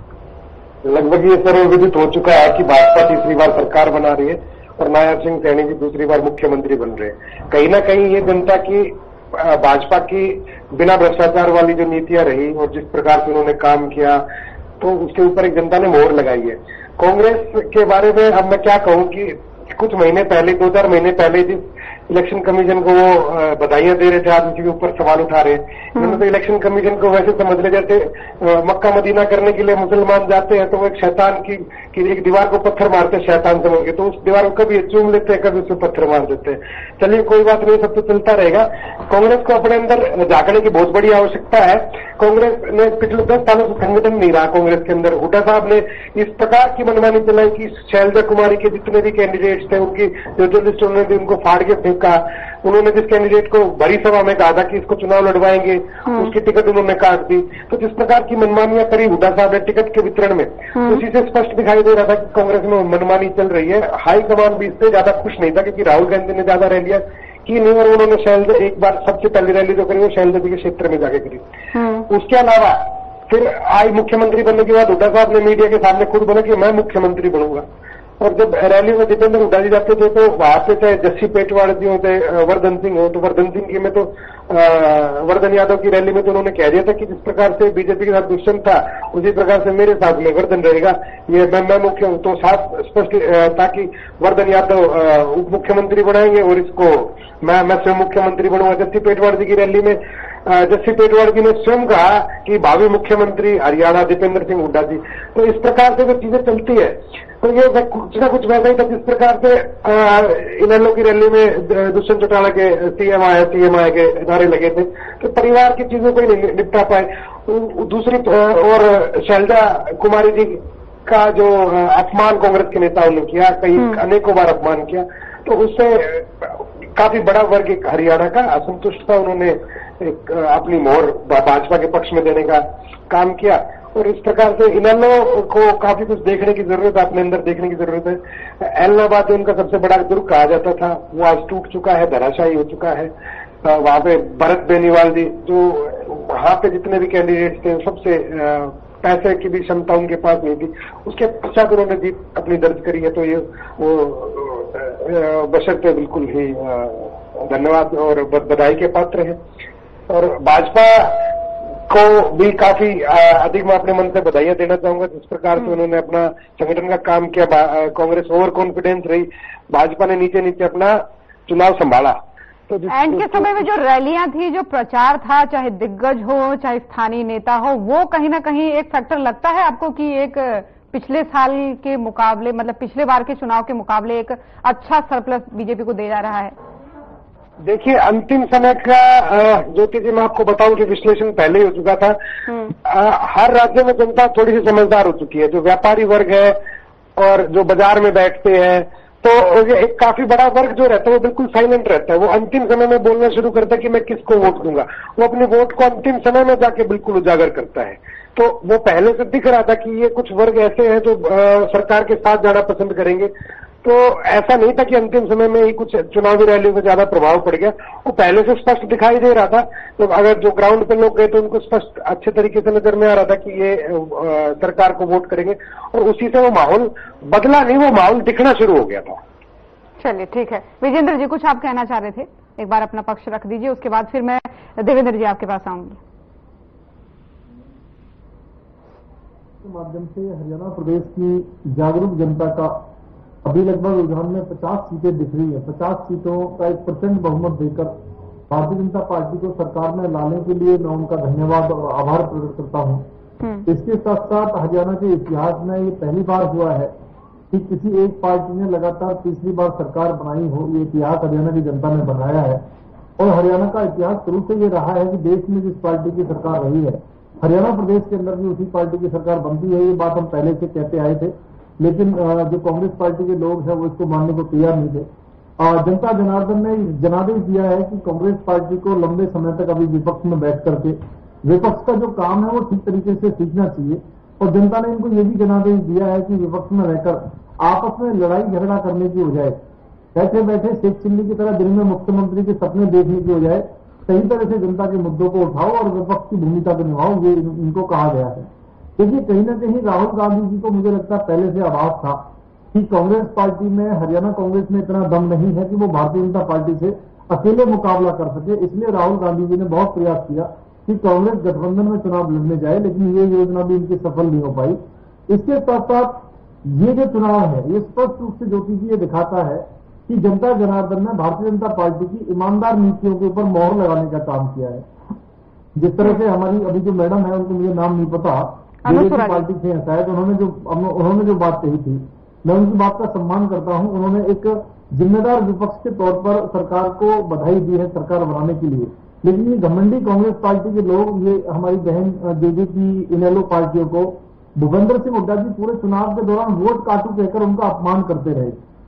[SPEAKER 6] लगभग ये सर्वविदित हो चुका है कि भाजपा तीसरी बार सरकार बना रही है और नायब सिंह सैनी जी दूसरी बार मुख्यमंत्री बन रहे हैं। कहीं ना कहीं ये जनता की, भाजपा की बिना भ्रष्टाचार वाली जो नीतियां रही और जिस प्रकार से उन्होंने काम किया, तो उसके ऊपर एक जनता ने मोहर लगाई है। कांग्रेस के बारे में अब मैं क्या कहूं कि कुछ महीने पहले, दो चार महीने पहले जिस इलेक्शन कमीशन को वो बधाइयां दे रहे थे, आज उनके ऊपर सवाल उठा रहे हैं। उन्होंने तो इलेक्शन कमीशन को वैसे समझ ले जाते, मक्का मदीना करने के लिए मुसलमान जाते हैं तो वो एक शैतान की, की एक दीवार को पत्थर मारते हैं शैतान समझ के, तो उस दीवार को कभी चूम लेते हैं कभी उसको पत्थर मार देते हैं। चलिए कोई बात नहीं, सब तो चलता रहेगा। कांग्रेस को अपने अंदर झांकने की बहुत बड़ी आवश्यकता है। कांग्रेस ने पिछले दस सालों से संगठन नहीं रहा कांग्रेस के अंदर। हुड्डा साहब ने इस प्रकार की मनमानी चलाई कि शैलजा कुमारी के जितने भी कैंडिडेट्स थे उनकी जो जो लिस्ट उन्होंने उनको फाड़ के फेंक कहा, उन्होंने जिस कैंडिडेट को बड़ी सभा में कहा था कि इसको चुनाव लड़वाएंगे, उसकी टिकट उन्होंने काट दी। तो जिस प्रकार की मनमानियां करी हुड्डा साहब ने टिकट के वितरण में, उसी से स्पष्ट दिखाई दे रहा था कि कांग्रेस में मनमानी चल रही है। हाईकमान भी इससे ज्यादा खुश नहीं था, क्योंकि राहुल गांधी ने ज्यादा रैलियां की नहीं, और उन्होंने शैलजा एक बार सबसे पहली रैली जो करी वो शैलजा जी के क्षेत्र में जाके करी। उसके अलावा फिर आई मुख्यमंत्री बनने के बाद हुड्डा साहब ने मीडिया के सामने खुद बोला कि मैं मुख्यमंत्री बनूंगा। और जब रैली में दीपेंद्र हुड्डा जी जाते थे तो वहां पे चाहे जस्सी पेटवाड़ जी हो, चाहे वर्धन सिंह हो, तो वर्धन सिंह की में तो वर्धन यादव की रैली में तो उन्होंने कह दिया था कि जिस प्रकार से बीजेपी के साथ दुष्यंत था, उसी प्रकार से मेरे साथ में वर्धन रहेगा, ये मैं मैं मुख्य हूं। तो साफ स्पष्ट ताकि वर्धन यादव उप मुख्यमंत्री बनाएंगे और इसको मैं मैं स्वयं मुख्यमंत्री बनूंगा। जस्सी पेटवाड़ जी की रैली में जस्सी पेटवाड़ जी ने स्वयं कहा कि भावी मुख्यमंत्री हरियाणा दीपेंद्र सिंह हुड्डा जी। तो इस प्रकार से जो चीजें चलती है, तो ये कुछ ना कुछ वैसा ही था जिस प्रकार से इनेलो की रैली में दुष्यंत चौटाला के सीएम आए सीएम आए के नारे लगे थे, तो परिवार की चीजों को ही नहीं निपटा पाए। दूसरी और शैलजा कुमारी जी का जो अपमान कांग्रेस के नेताओं ने किया, कई अनेकों बार अपमान किया, तो उससे काफी बड़ा वर्ग एक हरियाणा का असंतुष्ट था। उन्होंने एक अपनी मोहर भाजपा के पक्ष में देने का काम किया, और इस प्रकार से इनेलो को काफी कुछ देखने की जरूरत है, अपने अंदर देखने की जरूरत है। एलनाबाद जो उनका सबसे बड़ा दुर्ग कहा जाता था, वो आज टूट चुका है, धराशायी हो चुका है। वहां पे भरत बेनीवाल जी, जो वहां पे जितने भी कैंडिडेट थे, सबसे पैसे की भी क्षमता उनके पास नहीं थी, उसके पश्चात उन्होंने जीत अपनी दर्ज करी है। तो ये वो बशर्ते बिल्कुल ही धन्यवाद और बधाई के पात्र है। और भाजपा को भी काफी अधिक मैं अपने मन से बधाइयां देना चाहूंगा, जिस प्रकार से उन्होंने अपना संगठन का काम किया। कांग्रेस ओवर कॉन्फिडेंस रही, भाजपा ने नीचे नीचे अपना चुनाव संभाला।
[SPEAKER 1] तो एंड के समय में जो रैलियां थी, जो प्रचार था, चाहे दिग्गज हो चाहे स्थानीय नेता हो, वो कहीं ना कहीं एक फैक्टर लगता है आपको कि एक पिछले साल के मुकाबले, मतलब पिछले बार के चुनाव के मुकाबले एक अच्छा सरप्लस बीजेपी को दे जा रहा है?
[SPEAKER 6] देखिए, अंतिम समय का ज्योति जी मैं आपको बताऊं कि विश्लेषण पहले ही हो चुका था। आ, हर राज्य में जनता थोड़ी सी समझदार हो चुकी है। जो व्यापारी वर्ग है और जो बाजार में बैठते हैं, तो एक काफी बड़ा वर्ग जो रहता है वो बिल्कुल साइलेंट रहता है। वो अंतिम समय में बोलना शुरू करता है कि मैं किसको वोट दूंगा। वो अपने वोट को अंतिम समय में जाके बिल्कुल उजागर करता है। तो वो पहले से दिख रहा था कि ये कुछ वर्ग ऐसे हैं जो आ, सरकार के साथ जाना पसंद करेंगे। तो ऐसा नहीं था कि अंतिम समय में ही कुछ चुनावी रैलियों का ज्यादा प्रभाव पड़ गया, वो पहले से स्पष्ट दिखाई दे रहा था। तो अगर जो ग्राउंड पे लोग गए तो उनको स्पष्ट अच्छे तरीके से नजर में आ रहा था कि ये आ, सरकार को वोट करेंगे, और उसी से वो माहौल बदला नहीं, वो माहौल दिखना शुरू हो गया था।
[SPEAKER 1] चलिए ठीक है। विजेंद्र जी, कुछ आप कहना चाह रहे थे? एक बार अपना पक्ष रख दीजिए, उसके बाद फिर मैं देवेंद्र जी आपके पास आऊंगी।
[SPEAKER 7] माध्यम से हरियाणा प्रदेश की जागरूक जनता का अभी लगभग रुझान में पचास सीटें दिख रही है। पचास सीटों का एक प्रचंड बहुमत देकर भारतीय जनता पार्टी को सरकार में लाने के लिए मैं उनका धन्यवाद और आभार प्रकट करता हूं। इसके साथ साथ हरियाणा के इतिहास में ये पहली बार हुआ है कि किसी एक पार्टी ने लगातार तीसरी बार सरकार बनाई हो। ये इतिहास हरियाणा की जनता ने बनाया है, और हरियाणा का इतिहास शुरू से ये रहा है कि देश में जिस पार्टी की सरकार रही है, हरियाणा प्रदेश के अंदर भी उसी पार्टी की सरकार बनती है। ये बात हम पहले से कहते आए थे, लेकिन जो कांग्रेस पार्टी के लोग हैं वो इसको मानने को तैयार नहीं थे। जनता जनार्दन ने जनादेश दिया है कि कांग्रेस पार्टी को लंबे समय तक अभी विपक्ष में बैठ करके विपक्ष का जो काम है वो ठीक तरीके से सीखना चाहिए, और जनता ने इनको ये भी जनादेश दिया है कि विपक्ष में रहकर आपस में लड़ाई झगड़ा करने की बजाय, बैठे बैठे शेख चिल्ली की तरह दिल्ली में मुख्यमंत्री के सपने देखने की बजाय सही तरह से जनता के मुद्दों को उठाओ और विपक्ष की भूमिका को निभाओ, ये इनको कहा गया है। देखिए, कहीं ना कहीं राहुल गांधी जी को मुझे लगता है पहले से आभास था कि कांग्रेस पार्टी में, हरियाणा कांग्रेस में इतना दम नहीं है कि वो भारतीय जनता पार्टी से अकेले मुकाबला कर सके। इसलिए राहुल गांधी जी ने बहुत प्रयास किया कि कांग्रेस गठबंधन में चुनाव लड़ने जाए, लेकिन ये योजना भी इनकी सफल नहीं हो पाई। इसके साथ साथ ये जो चुनाव है, ये स्पष्ट रूप से ज्योति जी ये दिखाता है कि जनता जनार्दन ने भारतीय जनता पार्टी की ईमानदार नीतियों के ऊपर मोहर लगाने का काम किया है। जिस तरह से हमारी अभी जो मैडम है, उनको मुझे नाम नहीं पता, बीजेपी पार्टी से शायद, उन्होंने जो उन्होंने जो बात कही थी, मैं उनकी बात का सम्मान करता हूं। उन्होंने एक जिम्मेदार विपक्ष के तौर पर सरकार को बधाई दी है सरकार बनाने के लिए। लेकिन ये घमंडी कांग्रेस पार्टी के लोग, ये हमारी बहन जेजेपी इनेलो पार्टियों को, भूपेंद्र सिंह हुड्डा जी पूरे चुनाव के दौरान वोट काटू कहकर उनका अपमान करते रहे।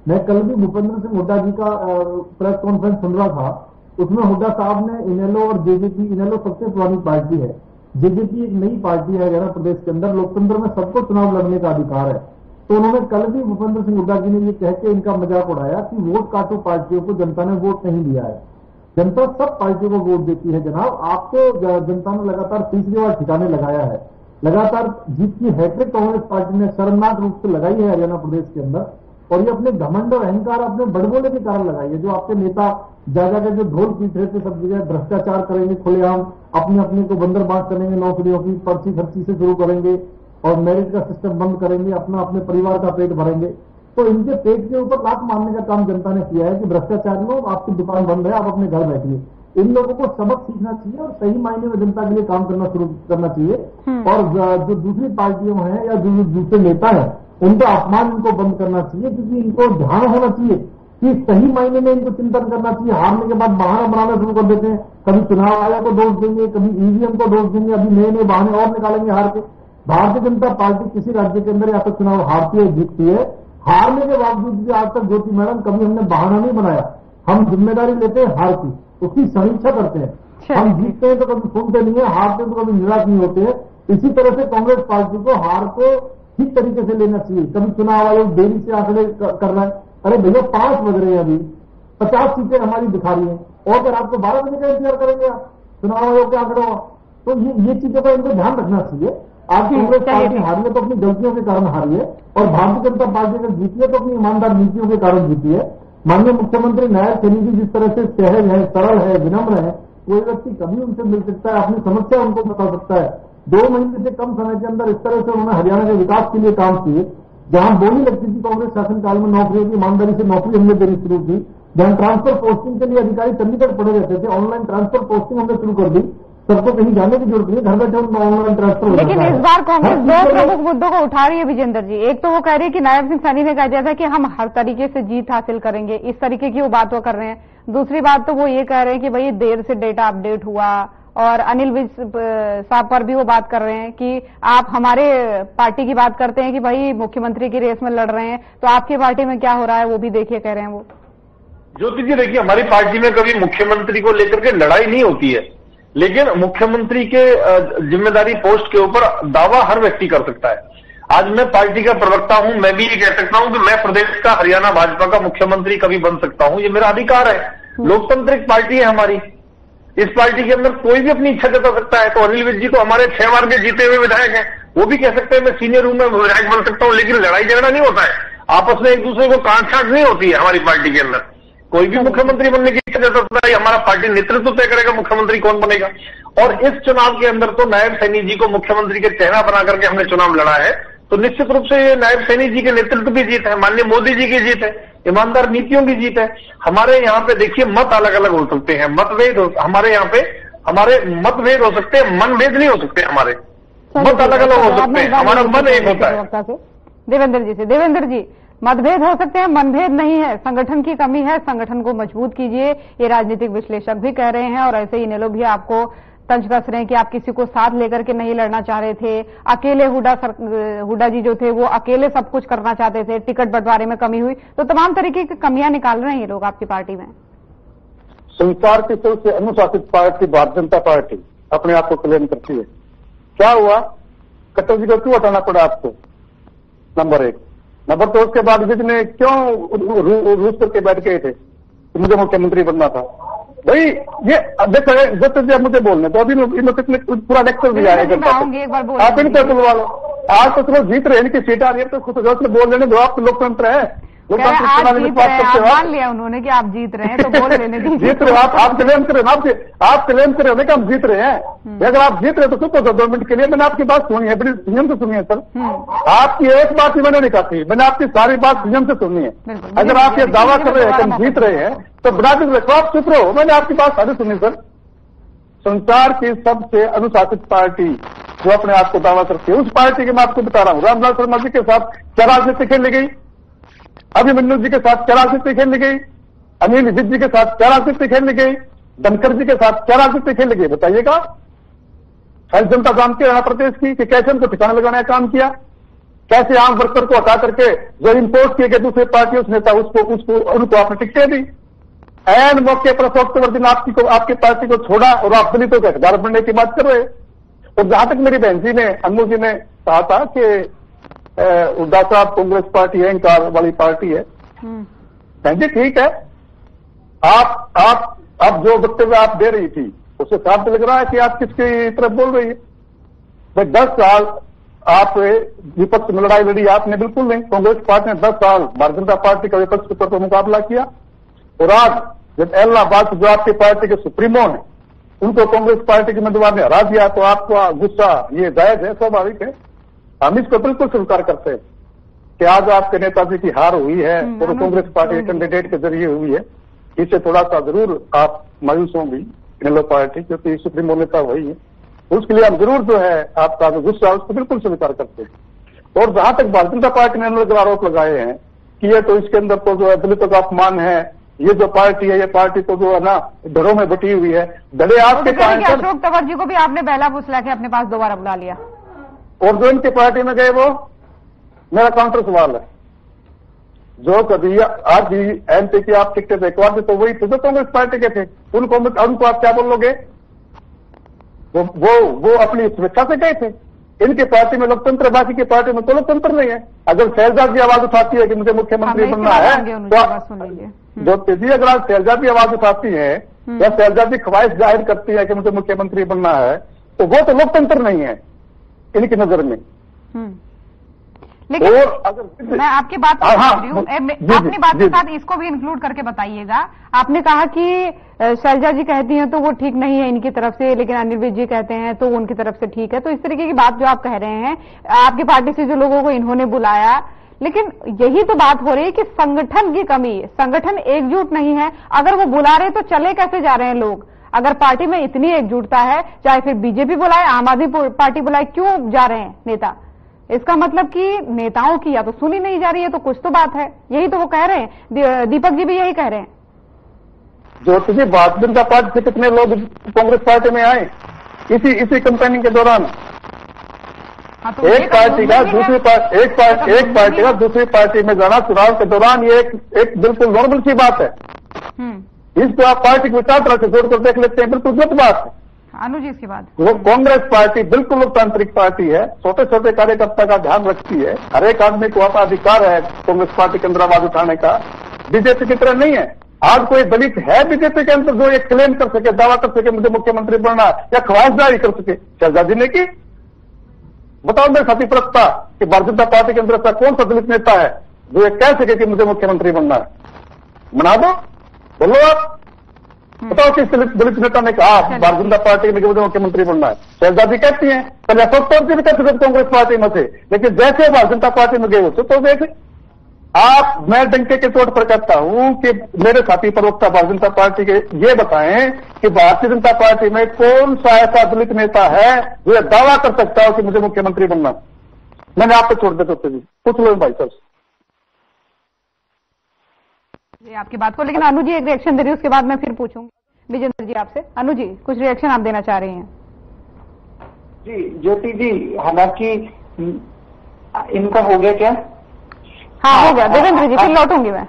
[SPEAKER 7] मैं कल भी भूपेंद्र सिंह हुड्डा जी का प्रेस कॉन्फ्रेंस सुन रहा था, उसमें हुड्डा साहब ने इनेलो और जेजेपी, इनेलो सबसे पुरानी पार्टी है, जेजेपी एक नई पार्टी है हरियाणा प्रदेश के अंदर, लोकतंत्र में सबको चुनाव लड़ने का अधिकार है। तो उन्होंने कल भी भूपेंद्र सिंह हुड्डा जी ने ये कह के इनका मजाक उड़ाया कि वोट काटो पार्टियों को, जनता ने वोट नहीं दिया है। जनता सब पार्टियों को वोट देती है जनाब। आपको जनता ने लगातार तीसरी बार ठिकाने लगाया है, लगातार जीत की हैट्रिक कांग्रेस पार्टी ने शर्मनाक रूप से लगाई है हरियाणा प्रदेश के अंदर, और ये अपने घमंड और अहंकार, अपने बड़बोले के कारण लगाई है। जो आपके नेता जा जाकर जो ढोल पीट रहे थे सब जगह, भ्रष्टाचार करेंगे खुलेआम, अपने अपने को बंदर बांट करेंगे, नौकरियों की पर्ची खर्ची से शुरू करेंगे और मेरिट का सिस्टम बंद करेंगे, अपना अपने परिवार का पेट भरेंगे। तो इनके पेट के ऊपर लात मारने का काम जनता ने किया है कि भ्रष्टाचारियों, आपकी दुकान बंद है, आप अपने घर बैठिए। इन लोगों को सबक सीखना चाहिए और सही मायने में जनता के लिए काम करना शुरू करना चाहिए। और जो दूसरी पार्टियों हैं या जो दूसरे नेता हैं, उनका अपमान इनको बंद करना चाहिए, क्योंकि इनको ध्यान होना चाहिए कि सही मायने में इनको चिंतन करना चाहिए। हारने के बाद बहाना बनाना शुरू कर देते हैं, कभी चुनाव आयोग को दोष देंगे, कभी ईवीएम को दोष देंगे, अभी नए नए बहाने और निकालेंगे हार के। भारतीय जनता पार्टी किसी राज्य के अंदर या तो चुनाव हारती है जीतती है, हारने के बावजूद भी आज तक ज्योति मैडम कभी हमने बहाना नहीं बनाया। हम जिम्मेदारी लेते हैं हार की, उसकी समीक्षा करते हैं। हम जीतते हैं तो कभी सुनते नहीं है, हारते हैं तो कभी निराश नहीं होते हैं। इसी तरह से कांग्रेस पार्टी को हार को ठीक तरीके से लेना चाहिए। कभी चुनाव आयोग देरी से आंकड़े कर रहा है, अरे भैया पांच बज रहे हैं, अभी पचास सीटें हमारी दिखा रही हैं, और अगर आपको बारह बजे का इंतजार करेंगे आप चुनाव आयोग के आंकड़ों, तो ये ये चीजों का इनको ध्यान रखना चाहिए। आज कांग्रेस पार्टी हारी है तो अपनी गलतियों के कारण हारी है, और भारतीय जनता पार्टी अगर जीती है तो अपनी ईमानदार नीतियों के कारण जीती है। माननीय मुख्यमंत्री नायब सैनी जी जिस तरह से सहज है, सरल है, विनम्र है, कोई व्यक्ति कभी उनसे मिल सकता है, अपनी समस्या उनको बता सकता है। दो महीने से कम समय के अंदर इस तरह से उन्होंने हरियाणा के विकास के लिए काम किए। जहां बोली लगती थी कांग्रेस शासनकाल में नौकरियों की ईमानदारी से नौकरी हमने देनी शुरू की, जहां ट्रांसफर पोस्टिंग के लिए अधिकारी चंडीगढ़ पड़े रहते थे, ऑनलाइन ट्रांसफर पोस्टिंग हमने शुरू कर दी। सबको कहीं जाने की जरूरत नहीं, घर बैठे उनको ऑनलाइन ट्रांसफर हो जाता है।
[SPEAKER 1] लेकिन इस बार कांग्रेस दो प्रमुख मुद्दों को उठा रही है विजेंद्र जी। एक तो वो कह रही है कि नायब सिंह सैनी ने कहा था कि हम हर तरीके से जीत हासिल करेंगे, इस तरीके की वो बात वो कर रहे हैं। दूसरी बात तो वो ये कह रहे हैं कि भाई देर से डेटा अपडेट हुआ, और अनिल विज साहब पर भी वो बात कर रहे हैं कि आप हमारे पार्टी की बात करते हैं कि भाई मुख्यमंत्री की रेस में लड़ रहे हैं, तो आपकी पार्टी में क्या हो रहा है वो भी देखिए, कह रहे हैं वो।
[SPEAKER 4] ज्योति जी देखिए, हमारी पार्टी में कभी मुख्यमंत्री को लेकर के लड़ाई नहीं होती है, लेकिन मुख्यमंत्री के जिम्मेदारी पोस्ट के ऊपर दावा हर व्यक्ति कर सकता है। आज मैं पार्टी का प्रवक्ता हूं, मैं भी ये कह सकता हूं कि मैं प्रदेश का, हरियाणा भाजपा का मुख्यमंत्री कभी बन सकता हूं, ये मेरा अधिकार है। लोकतांत्रिक पार्टी है हमारी, इस पार्टी के अंदर कोई भी अपनी इच्छा जता सकता है। तो अनिल विज जी तो हमारे छह बार के जीते हुए विधायक हैं, वो भी कह सकते हैं मैं सीनियर हूं, मैं विधायक बन सकता हूं, लेकिन लड़ाई झगड़ा नहीं होता है, आपस में एक दूसरे को काट छाट नहीं होती है हमारी पार्टी के अंदर। कोई भी मुख्यमंत्री बनने की इच्छा जता सकता है, हमारा पार्टी नेतृत्व तय करेगा मुख्यमंत्री कौन बनेगा। और इस चुनाव के अंदर तो नायब सैनी जी को मुख्यमंत्री के चेहरा बना करके हमने चुनाव लड़ा है, तो निश्चित रूप से ये नायब सैनी जी के नेतृत्व की जीत है, माननीय मोदी जी की जीत है, ईमानदार नीतियों की जीत है। हमारे यहाँ पे देखिए मत अलग अलग हो सकते हैं, मतभेद हमारे यहाँ पे, हमारे मतभेद हो सकते हैं, मनभेद नहीं हो सकते। हमारे मत अलग अलग हो सकते हैं, हमारा मन एक होता है।
[SPEAKER 1] देवेंद्र जी से, देवेंद्र जी मतभेद हो सकते हैं, मनभेद नहीं है, संगठन की कमी है, संगठन को मजबूत कीजिए, ये राजनीतिक विश्लेषक भी कह रहे हैं। और ऐसे ही इनेलो भी आपको तंज कस रहे हैं कि आप किसी को साथ लेकर के नहीं लड़ना चाह रहे थे, अकेले हुड्डा हुड्डा जी जो थे वो अकेले सब कुछ करना चाहते थे, टिकट बंटवारे में कमी हुई, तो तमाम तरीके की कमियां निकाल रहे हैं ये लोग आपकी पार्टी में।
[SPEAKER 3] संसार की सबसे अनुशासित पार्टी भारतीय जनता पार्टी अपने आप को क्लेम करती है। क्या हुआ, कट्टर जी को क्यों हटाना पड़ा आपको, नंबर एक। नंबर दो, उसके बाद जिसने क्यों रूस करके बैठ गए थे कि मुझे मुख्यमंत्री बनना था। भाई ये देखो मुझे बोलने तो अभी इन कितने पूरा लेक्चर दिया है, आप इनसे बुलवा लो। आज तो चलो जीत रहे हैं, इनकी सीट आ रही है तो खुद बोल लेने दो, आप लोकतंत्र है।
[SPEAKER 1] मान लिया उन्होंने कि आप जीत रहे हैं तो बोल लेने दीजिए।
[SPEAKER 3] जीत रहे आप आप क्लेम करें, आप आप क्लेम करें कि हम जीत रहे हैं। अगर आप जीत रहे तो चुप हो दो मिनट के लिए। मैंने आपकी बात सुनी है, बड़ी संयम से सुनी है सर। आपकी एक बात ही मैंने नहीं कही, मैंने आपकी सारी बात संयम से सुनी है। अगर आप ये दावा कर रहे हैं कि हम जीत रहे हैं तो बना दीजिए, आप चुप रहो। मैंने आपकी बात सारी सुनी सर। संसार की सबसे अनुशासित पार्टी जो अपने आप को दावा करती है, उस पार्टी के मैं आपको बता रहा हूँ। रामलाल शर्मा जी के साथ क्या राजनीति खेल गई, अभिमन्यु जी के साथ क्या राजनीति खेल गई, अनिल विज जी के साथ क्या राजनीति खेल गई, धनखड़ जी के साथ क्या राजनीति खेल गई, बताइएगा। सारी जनता जानती है हरियाणा प्रदेश की कि कैसे उनको ठिकाना लगाने का काम किया, कैसे आम वर्कर को हटा करके जो इम्पोर्ट किए गए दूसरे पार्टी उस नेता उसको उसको उनको आपने टिकटें दी। एन मौके पर अक्टूबर दिन आपकी को आपकी पार्टी को छोड़ा और आप दलितों के हकदार बनने की बात कर रहे। और जहां तक मेरी बहन जी ने अन्नू जी ने कहा था कि हुड्डा साहब कांग्रेस पार्टी अहंकार वाली पार्टी है, बहन जी ठीक है, आप आप अब जो वक्तव्य आप दे रही थी उससे साफ लग रहा है कि आप किसकी तरफ बोल रही है। भाई दस साल आप विपक्ष में लड़ाई लड़ी आपने, बिल्कुल नहीं। कांग्रेस पार्टी ने दस साल भारतीय जनता पार्टी का विपक्ष के तौर पर मुकाबला किया और आज जब इलाहाबाद जो आपकी पार्टी के सुप्रीमो है उनको कांग्रेस पार्टी के उम्मीदवार ने हरा दिया तो आपका गुस्सा ये जायज है, स्वाभाविक है। हम इसको बिल्कुल स्वीकार करते हैं कि आज आपके नेताजी की हार हुई है और कांग्रेस पार्टी के कैंडिडेट के जरिए हुई है। इससे थोड़ा सा जरूर आप मायूस होंगी इनेलो पार्टी, क्योंकि सुप्रीमो नेता वही है। उसके लिए हम जरूर जो है आपका जो गुस्सा है उसको बिल्कुल स्वीकार करते हैं। और जहां तक भारतीय जनता पार्टी ने जो आरोप लगाए हैं कि ये तो इसके अंदर तो जो है दलितों का अपमान है, ये जो पार्टी है ये पार्टी तो जो है ना धड़ों में बटी हुई है, धड़े आपके कारण।
[SPEAKER 1] अशोक तंवर जी को भी आपने पहला फुसला के अपने पास दोबारा बुला लिया
[SPEAKER 3] और जो इनकी पार्टी में गए वो मेरा काउंटर सवाल है, जो कभी आज भी एमपी की आप टिकटें देखवा दी तो वही तो कांग्रेस पार्टी के थे, उनको उनको आप क्या बोलोगे? वो वो वो अपनी स्वेच्छा से गए थे। इनकी पार्टी में लोकतंत्र, बाकी की पार्टी में तो लोकतंत्र नहीं है। अगर शैलजा जी आवाज उठाती है कि मुझे मुख्यमंत्री बनना है तो ज्योति जी अगर आज शैलजा भी आवाज उठाती है या शैलजा भी ख्वाहिश जाहिर करती है कि मुझे मुख्यमंत्री बनना है तो वो तो लोकतंत्र नहीं है इनकी नजर में।
[SPEAKER 1] लेकिन और अगर मैं आपकी बात समझ रही हूँ, अपनी बात के साथ इसको भी इंक्लूड करके बताइएगा। आपने कहा कि शैलजा जी कहती हैं तो वो ठीक नहीं है इनकी तरफ से, लेकिन अनिल विज जी कहते हैं तो उनकी तरफ से ठीक है। तो इस तरीके की बात जो आप कह रहे हैं, आपकी पार्टी से जो लोगों को इन्होंने बुलाया, लेकिन यही तो बात हो रही है कि संगठन की कमी है, संगठन एकजुट नहीं है। अगर वो बुला रहे तो चले कैसे जा रहे हैं लोग? अगर पार्टी में इतनी एकजुटता है, चाहे फिर बीजेपी बुलाए, आम आदमी पार्टी बुलाए, क्यों जा रहे हैं नेता? इसका मतलब कि नेताओं की या तो सुनी नहीं जा रही है तो कुछ तो बात है। यही तो वो कह रहे हैं, दीपक जी भी यही कह रहे हैं।
[SPEAKER 3] जो तुझे भारतीय जनता पार्टी से कितने लोग कांग्रेस पार्टी में आए इसी इसी कंपेनिंग के दौरान? हाँ, तो एक पार्टी का दूसरी पार्टी एक पार्टी एक पार्टी का दूसरी पार्टी में जाना चुनाव के दौरान ये एक, एक बिल्कुल नॉर्मल सी बात है। इसको आप पार्टी के विचारधारा से जोड़कर देख लेते हैं, बिल्कुल गलत बात है।
[SPEAKER 1] अनुज इसकी बात,
[SPEAKER 3] वो कांग्रेस पार्टी बिल्कुल लोकतांत्रिक पार्टी है, छोटे छोटे कार्यकर्ता का ध्यान रखती है। हर एक आदमी को अपना अधिकार है कांग्रेस पार्टी के अंदर आवाज उठाने का। बीजेपी की तरह नहीं है। आज कोई दलित है बीजेपी के अंदर जो ये क्लेम कर सके, दावा कर सके मुझे मुख्यमंत्री बनना या ख्वाहिश जारी कर सके? शैलजा जी ने की? बताओ मेरे साथी प्रवक्ता कि भारतीय जनता पार्टी के अंदर ऐसा कौन सा दलित नेता है जो ये कह सके कि मुझे मुख्यमंत्री बनना है? बना दो, बोलो आप बताओ किस दलित नेता ने कहा भारतीय जनता पार्टी में मुझे मुख्यमंत्री बनना है? शैलजा जी कहती हैं, पहले अशोक तंवर जी भी कहते थे कांग्रेस पार्टी में थे, लेकिन जैसे भारतीय जनता पार्टी में गए होते तो देख आप, मैं डंके के चोट पर कहता हूं कि मेरे साथी प्रवक्ता भारतीय जनता पार्टी के ये बताएं कि भारतीय जनता पार्टी में कौन सा ऐसा दलित नेता है जो दावा कर सकता हो कि मुझे मुख्यमंत्री बनना? मैंने आपको छोड़ देते थे जी, पूछ लो भाई साहब
[SPEAKER 1] जी आपकी बात को। लेकिन अनु जी एक रिएक्शन दे रही है, उसके बाद मैं फिर पूछूंगी विजेंद्र जी आपसे। अनु जी कुछ रिएक्शन आप देना चाह रही हैं?
[SPEAKER 5] जी ज्योति जी, हालांकि इनका हो गया क्या?
[SPEAKER 1] हाँ हो गया देवेंद्र जी, फिर लौटूंगी मैं।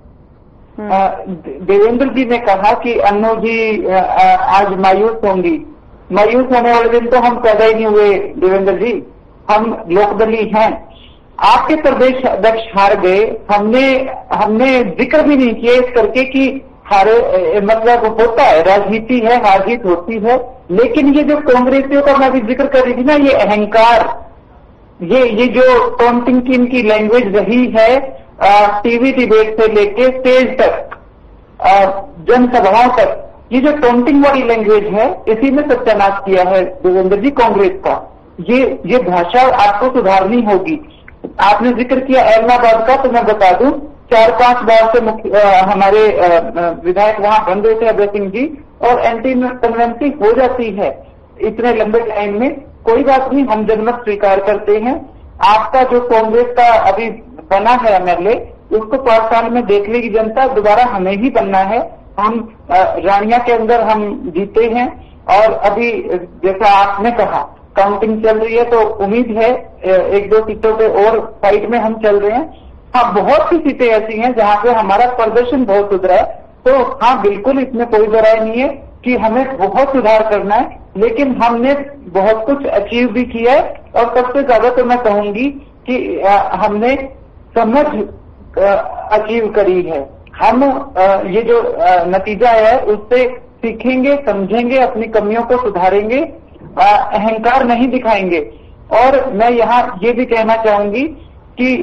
[SPEAKER 5] देवेंद्र जी ने कहा कि अन्नू जी आज मायूस होंगी। मायूस होने वाले दिन तो हम पैदा ही नहीं हुए देवेंद्र जी, हम लोकदली हैं। आपके प्रदेश अध्यक्ष हार गए, हमने हमने जिक्र भी नहीं किया इस करके कि हारे, मतलब होता है, राजनीति है, हार जीत होती है। लेकिन ये जो कांग्रेसियों का मैं भी जिक्र कर रही थी ना, ये अहंकार, ये ये जो टॉन्टिंग की इनकी लैंग्वेज रही है, टीवी डिबेट से लेके स्टेज तक, जनसभाओं तक, ये जो टॉन्टिंग वाली लैंग्वेज है, इसी में सत्यानाश किया है देवेंद्र जी कांग्रेस का। ये ये भाषा आपको सुधारनी होगी। आपने जिक्र किया इलाहाबाद का, तो मैं बता दूं चार पांच बार से मुख्य हमारे विधायक वहां बन रहे थे, अभय सिंह जी, और एंटी कन्वेंसी हो जाती है इतने लंबे टाइम में। कोई बात नहीं, हम जनमत स्वीकार करते हैं। आपका जो कांग्रेस का अभी बना है एमएलए, उसको पांच साल में देख लेगी जनता, दोबारा हमें ही बनना है। हम रानिया के अंदर हम जीते हैं, और अभी जैसा आपने कहा काउंटिंग चल रही है, तो उम्मीद है एक दो सीटों पे और फाइट में हम चल रहे हैं। हाँ, बहुत सी सीटें ऐसी हैं जहां पे हमारा प्रदर्शन बहुत सुधरा है, तो हाँ बिल्कुल इसमें कोई दरार नहीं है कि हमें बहुत सुधार करना है, लेकिन हमने बहुत कुछ अचीव भी किया है। और सबसे ज्यादा तो मैं कहूंगी कि आ, हमने समझ अचीव करी है। हम आ, ये जो आ, नतीजा है उससे सीखेंगे, समझेंगे, अपनी कमियों को सुधारेंगे, आ, अहंकार नहीं दिखाएंगे। और मैं यहाँ ये भी कहना चाहूंगी कि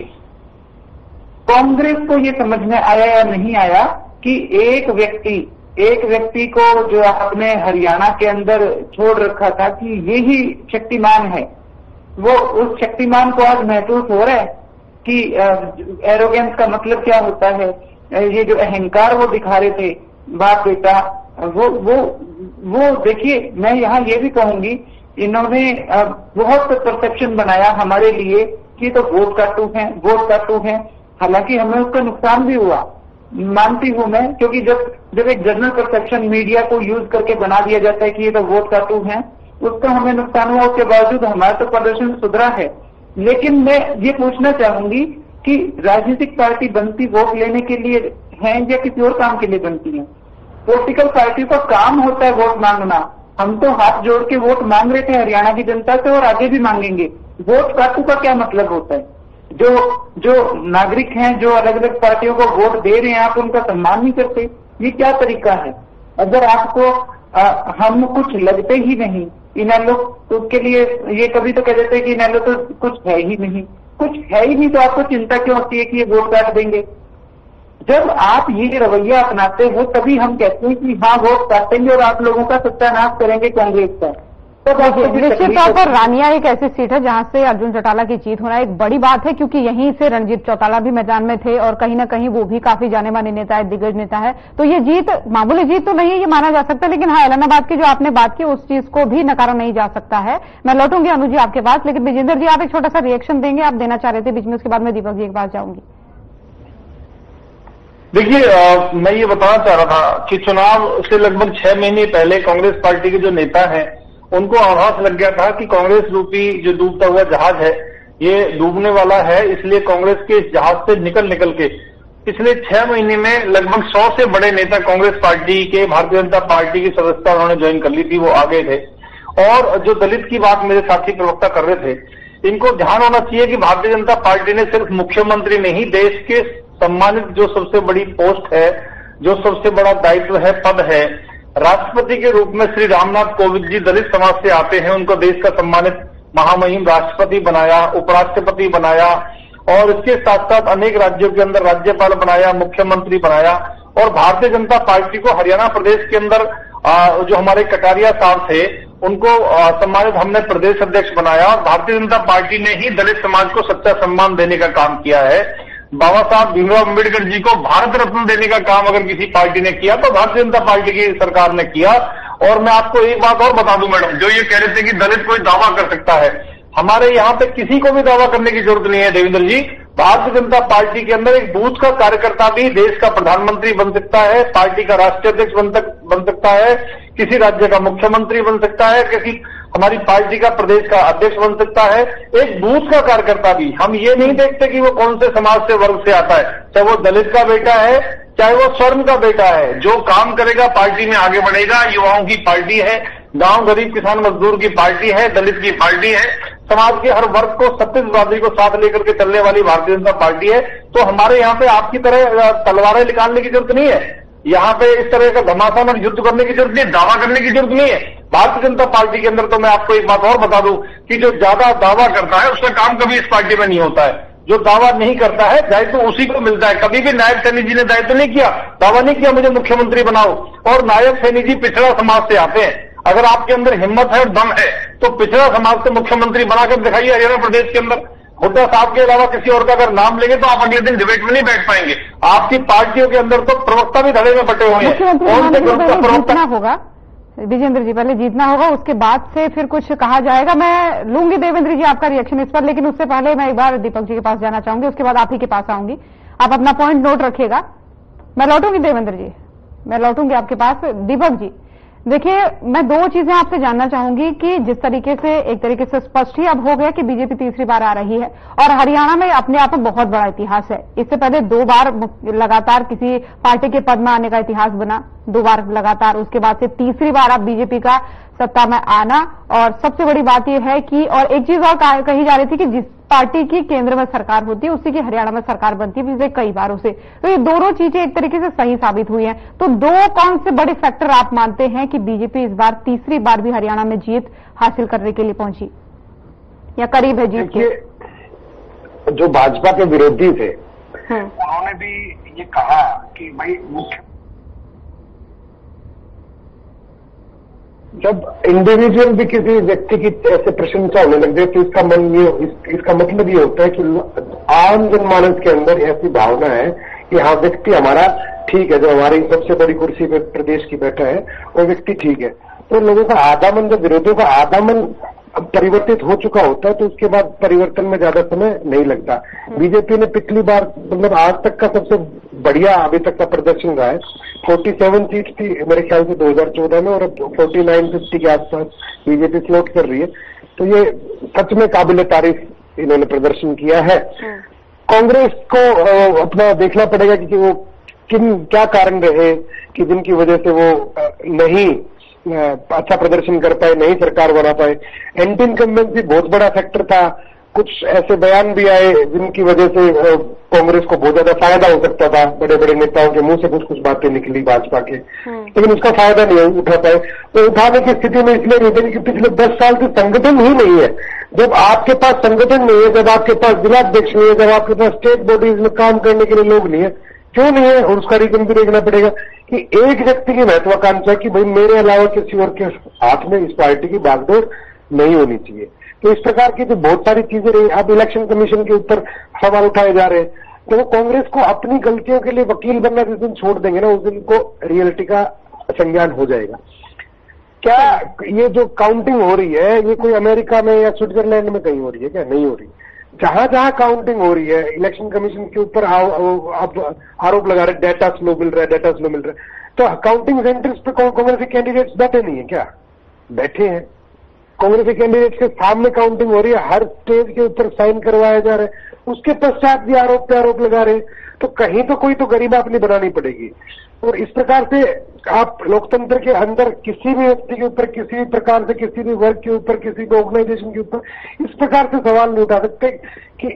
[SPEAKER 5] कांग्रेस को ये समझ में आया या नहीं आया कि एक व्यक्ति एक व्यक्ति को जो आपने हरियाणा के अंदर छोड़ रखा था कि ये ही शक्तिमान है, वो उस शक्तिमान को आज महसूस हो रहा है कि एरोगेंस का मतलब क्या होता है। ये जो अहंकार वो दिखा रहे थे बाप बेटा, वो वो वो देखिए, मैं यहाँ ये भी कहूंगी, इन्होंने बहुत परसेप्शन बनाया हमारे लिए कि तो वोट काटू है, वोट काटू है। हालांकि हमें उसका नुकसान भी हुआ, मानती हूं मैं, क्योंकि जब जब एक जनरल परसेप्शन मीडिया को यूज करके बना दिया जाता है कि ये तो वोट काटू है, उसका हमें नुकसान हुआ। उसके बावजूद हमारा तो प्रदर्शन सुधरा है। लेकिन मैं ये पूछना चाहूंगी कि राजनीतिक पार्टी बनती वोट लेने के लिए है या किसी और काम के लिए बनती है? पॉलिटिकल पार्टी का काम होता है वोट मांगना। हम तो हाथ जोड़ के वोट मांग रहे थे हरियाणा की जनता से और आगे भी मांगेंगे। वोट काटू का क्या मतलब होता है? जो जो नागरिक हैं, जो अलग अलग पार्टियों को वोट दे रहे हैं, आप उनका सम्मान नहीं करते, ये क्या तरीका है? अगर आपको आ, हम कुछ लगते ही नहीं, इनेलो तो उसके लिए ये कभी तो कह देते हैं कि इनेलो तो कुछ है ही नहीं, कुछ है ही नहीं, तो आपको चिंता क्यों होती है कि ये वोट काट देंगे? जब आप ये रवैया अपनाते हो तभी हम कहते हैं कि हाँ वोट काटेंगे और आप लोगों का सत्यानाश करेंगे कांग्रेस का। तो
[SPEAKER 1] निश्चित तौर पर रानिया एक ऐसी सीट है जहां से अर्जुन चौटाला की जीत होना एक बड़ी बात है, क्योंकि यहीं से रणजीत चौटाला भी मैदान में थे और कहीं ना कहीं वो भी काफी जाने माने नेता है, दिग्गज नेता है। तो ये जीत मामूली जीत तो नहीं है, ये माना जा सकता है, लेकिन हाँ ऐलानाबाद की जो आपने बात की उस चीज को भी नकारा नहीं जा सकता है। मैं लौटूंगी अनु जी आपके पास, लेकिन विजेंद्र जी आप एक छोटा सा रिएक्शन देंगे, आप देना चाह रहे थे बीच में, उसके बाद मैं दीपक जी के पास जाऊंगी।
[SPEAKER 4] देखिए, मैं ये बताना चाह रहा था कि चुनाव से लगभग छह महीने पहले कांग्रेस पार्टी के जो नेता हैं उनको आभास लग गया था कि कांग्रेस रूपी जो डूबता हुआ जहाज है ये डूबने वाला है। इसलिए कांग्रेस के इस जहाज से निकल निकल के पिछले छह महीने में लगभग सौ से बड़े नेता कांग्रेस पार्टी के भारतीय जनता पार्टी की सदस्यता उन्होंने ज्वाइन कर ली थी, वो आ गए थे। और जो दलित की बात मेरे साथी प्रवक्ता कर रहे थे, इनको ध्यान होना चाहिए कि भारतीय जनता पार्टी ने सिर्फ मुख्यमंत्री नहीं, देश के सम्मानित जो सबसे बड़ी पोस्ट है, जो सबसे बड़ा दायित्व है, पद है, राष्ट्रपति के रूप में श्री रामनाथ कोविंद जी दलित समाज से आते हैं, उनको देश का सम्मानित महामहिम राष्ट्रपति बनाया, उपराष्ट्रपति बनाया और इसके साथ साथ अनेक राज्यों के अंदर राज्यपाल बनाया, मुख्यमंत्री बनाया। और भारतीय जनता पार्टी को हरियाणा प्रदेश के अंदर जो हमारे कटारिया साहब थे उनको सम्मानित हमने प्रदेश अध्यक्ष बनाया। और भारतीय जनता पार्टी ने ही दलित समाज को सच्चा सम्मान देने का काम किया है। बाबा साहब भीमराव अम्बेडकर जी को भारत रत्न देने का काम अगर किसी पार्टी ने किया तो भारतीय जनता पार्टी की सरकार ने किया। और मैं आपको एक बात और बता दूं मैडम, जो ये कह रहे थे कि दलित कोई दावा कर सकता है, हमारे यहाँ पे किसी को भी दावा करने की जरूरत नहीं है देवेंद्र जी। भारतीय जनता पार्टी के अंदर एक बूथ का कार्यकर्ता भी देश का प्रधानमंत्री बन सकता है, पार्टी का राष्ट्रीय अध्यक्ष बन, बन सकता है, किसी राज्य का मुख्यमंत्री बन सकता है, किसी हमारी पार्टी का प्रदेश का अध्यक्ष बन सकता है, एक बूथ का कार्यकर्ता भी। हम ये नहीं देखते कि वो कौन से समाज से वर्ग से आता है, चाहे वो दलित का बेटा है, चाहे वो स्वर्ण का बेटा है, जो काम करेगा पार्टी में आगे बढ़ेगा। युवाओं की पार्टी है, गांव गरीब किसान मजदूर की पार्टी है, दलित की पार्टी है, समाज के हर वर्ग को छत्तीसगढ़ी को साथ लेकर के चलने वाली भारतीय जनता पार्टी है। तो हमारे यहाँ पे आपकी तरह तलवारें निकालने की जरूरत नहीं है, यहाँ पे इस तरह का घमासान और युद्ध करने की जरूरत नहीं, दावा करने की जरूरत नहीं है। भारतीय जनता पार्टी के अंदर तो मैं आपको एक बात और बता दूं कि जो ज्यादा दावा करता है उसका काम कभी इस पार्टी में नहीं होता है। जो दावा नहीं करता है दायित्व तो उसी को मिलता है। कभी भी नायब सैनी जी ने दायित्व तो नहीं किया, दावा नहीं किया मुझे मुख्यमंत्री बनाओ। और नायब सैनी जी पिछड़ा समाज से आते हैं। अगर आपके अंदर हिम्मत है और दम है तो पिछड़ा समाज से मुख्यमंत्री बनाकर दिखाइए हरियाणा प्रदेश के अंदर। हुड्डा साहब के अलावा किसी और का अगर नाम लेंगे तो आप अगले दिन डिबेट में नहीं बैठ पाएंगे। आपकी पार्टियों के अंदर तो प्रवक्ता भी धड़े में बटे हुए हैं। कौन से ग्रुप का प्रवक्ता
[SPEAKER 1] होगा? विजेंद्र जी पहले जीतना होगा, उसके बाद से फिर कुछ कहा जाएगा। मैं लूंगी देवेंद्र जी आपका रिएक्शन इस पर, लेकिन उससे पहले मैं एक बार दीपक जी के पास जाना चाहूंगी, उसके बाद आप ही के पास आऊंगी। आप अपना पॉइंट नोट रखिएगा। मैं लौटूंगी देवेंद्र जी, मैं लौटूंगी आपके पास। दीपक जी, देखिए, मैं दो चीजें आपसे जानना चाहूंगी कि जिस तरीके से एक तरीके से स्पष्ट ही अब हो गया कि बीजेपी तीसरी बार आ रही है और हरियाणा में अपने आप में बहुत बड़ा इतिहास है। इससे पहले दो बार लगातार किसी पार्टी के पद में आने का इतिहास बना, दो बार लगातार, उसके बाद से तीसरी बार अब बीजेपी का सत्ता में आना। और सबसे बड़ी बात यह है कि और एक चीज और कही जा रही थी कि जिस पार्टी की केंद्र में सरकार होती है उसी की हरियाणा में सरकार बनती है, पिछले कई बारों से। तो ये दोनों चीजें एक तरीके से सही साबित हुई हैं। तो दो कौन से बड़े फैक्टर आप मानते हैं कि बीजेपी इस बार तीसरी बार भी हरियाणा में जीत हासिल करने के लिए पहुंची या करीब है जीत के?
[SPEAKER 6] जो भाजपा के विरोधी थे उन्होंने भी ये कहा कि भाई मुख्य जब इंडिविजुअल भी किसी व्यक्ति की ऐसे प्रशंसा होने लग जाए तो इसका मन ये इस, इसका मतलब ये होता है कि आम जनमानस के अंदर ऐसी भावना है कि हाँ व्यक्ति हमारा ठीक है, जो हमारी सबसे बड़ी कुर्सी पे प्रदेश की बैठा है वो व्यक्ति ठीक है। तो लोगों का आधा मन, जब विरोधियों का आधा मन परिवर्तित हो चुका होता है तो उसके बाद परिवर्तन में ज्यादा समय नहीं लगता। बीजेपी ने पिछली बार मतलब आज तक का सबसे बढ़िया अभी तक का प्रदर्शन रहा है। सैंतालीस सीट थी मेरे ख्याल से दो हज़ार चौदह में और अब उनचास पचास के आसपास बीजेपी फ्लोट कर रही है। तो ये सच में काबिल तारीफ इन्होंने प्रदर्शन किया है। कांग्रेस को अपना देखना पड़ेगा कि वो किन क्या कारण रहे कि जिनकी वजह से वो नहीं अच्छा प्रदर्शन कर पाए, नहीं सरकार बना पाए। एंटी इनकम्बेंसी बहुत बड़ा फैक्टर था। कुछ ऐसे बयान भी आए जिनकी वजह से कांग्रेस को बहुत ज्यादा फायदा हो सकता था, बड़े बड़े नेताओं के मुंह से कुछ कुछ बातें निकली भाजपा के, लेकिन उसका फायदा नहीं उठा पाए। तो उठाने की स्थिति में इसलिए नहीं थे कि पिछले दस साल से संगठन ही नहीं है। जब आपके पास संगठन नहीं है, जब आपके पास जिलाध्यक्ष नहीं है, जब आपके पास स्टेट बॉडीज में काम करने के लिए लोग नहीं है, क्यों नहीं है? और उसका रीजन भी देखना पड़ेगा कि एक व्यक्ति की महत्वाकांक्षा कि भाई मेरे अलावा किसी और के हाथ में इस पार्टी की बागडोर नहीं होनी चाहिए। तो इस प्रकार की जो बहुत सारी चीजें रही, अब इलेक्शन कमीशन के ऊपर सवाल उठाए जा रहे हैं, तो वो कांग्रेस को अपनी गलतियों के लिए वकील बनना जिस दिन छोड़ देंगे ना, उस दिन को रियलिटी का संज्ञान हो जाएगा। क्या ये जो काउंटिंग हो रही है ये कोई अमेरिका में या स्विट्जरलैंड में कहीं हो रही है? क्या नहीं हो रही? जहां जहां काउंटिंग हो रही है इलेक्शन कमीशन के ऊपर अब आरोप लगा रहे डेटा स्लो मिल रहा है, डेटा स्लो मिल रहा है। तो काउंटिंग सेंटर्स पे कांग्रेस कैंडिडेट्स बैठे नहीं है क्या? बैठे हैं। कांग्रेसी कैंडिडेट के सामने काउंटिंग हो रही है, हर स्टेज के ऊपर साइन करवाए जा रहे हैं, उसके पश्चात भी आरोप पे आरोप लगा रहे हैं। तो कहीं तो कोई तो गरिमा अपनी बनानी पड़ेगी। और इस प्रकार से आप लोकतंत्र के अंदर किसी भी व्यक्ति के ऊपर, किसी भी प्रकार से, किसी भी वर्ग के ऊपर, किसी भी ऑर्गेनाइजेशन के ऊपर इस प्रकार से सवाल नहीं उठा सकते कि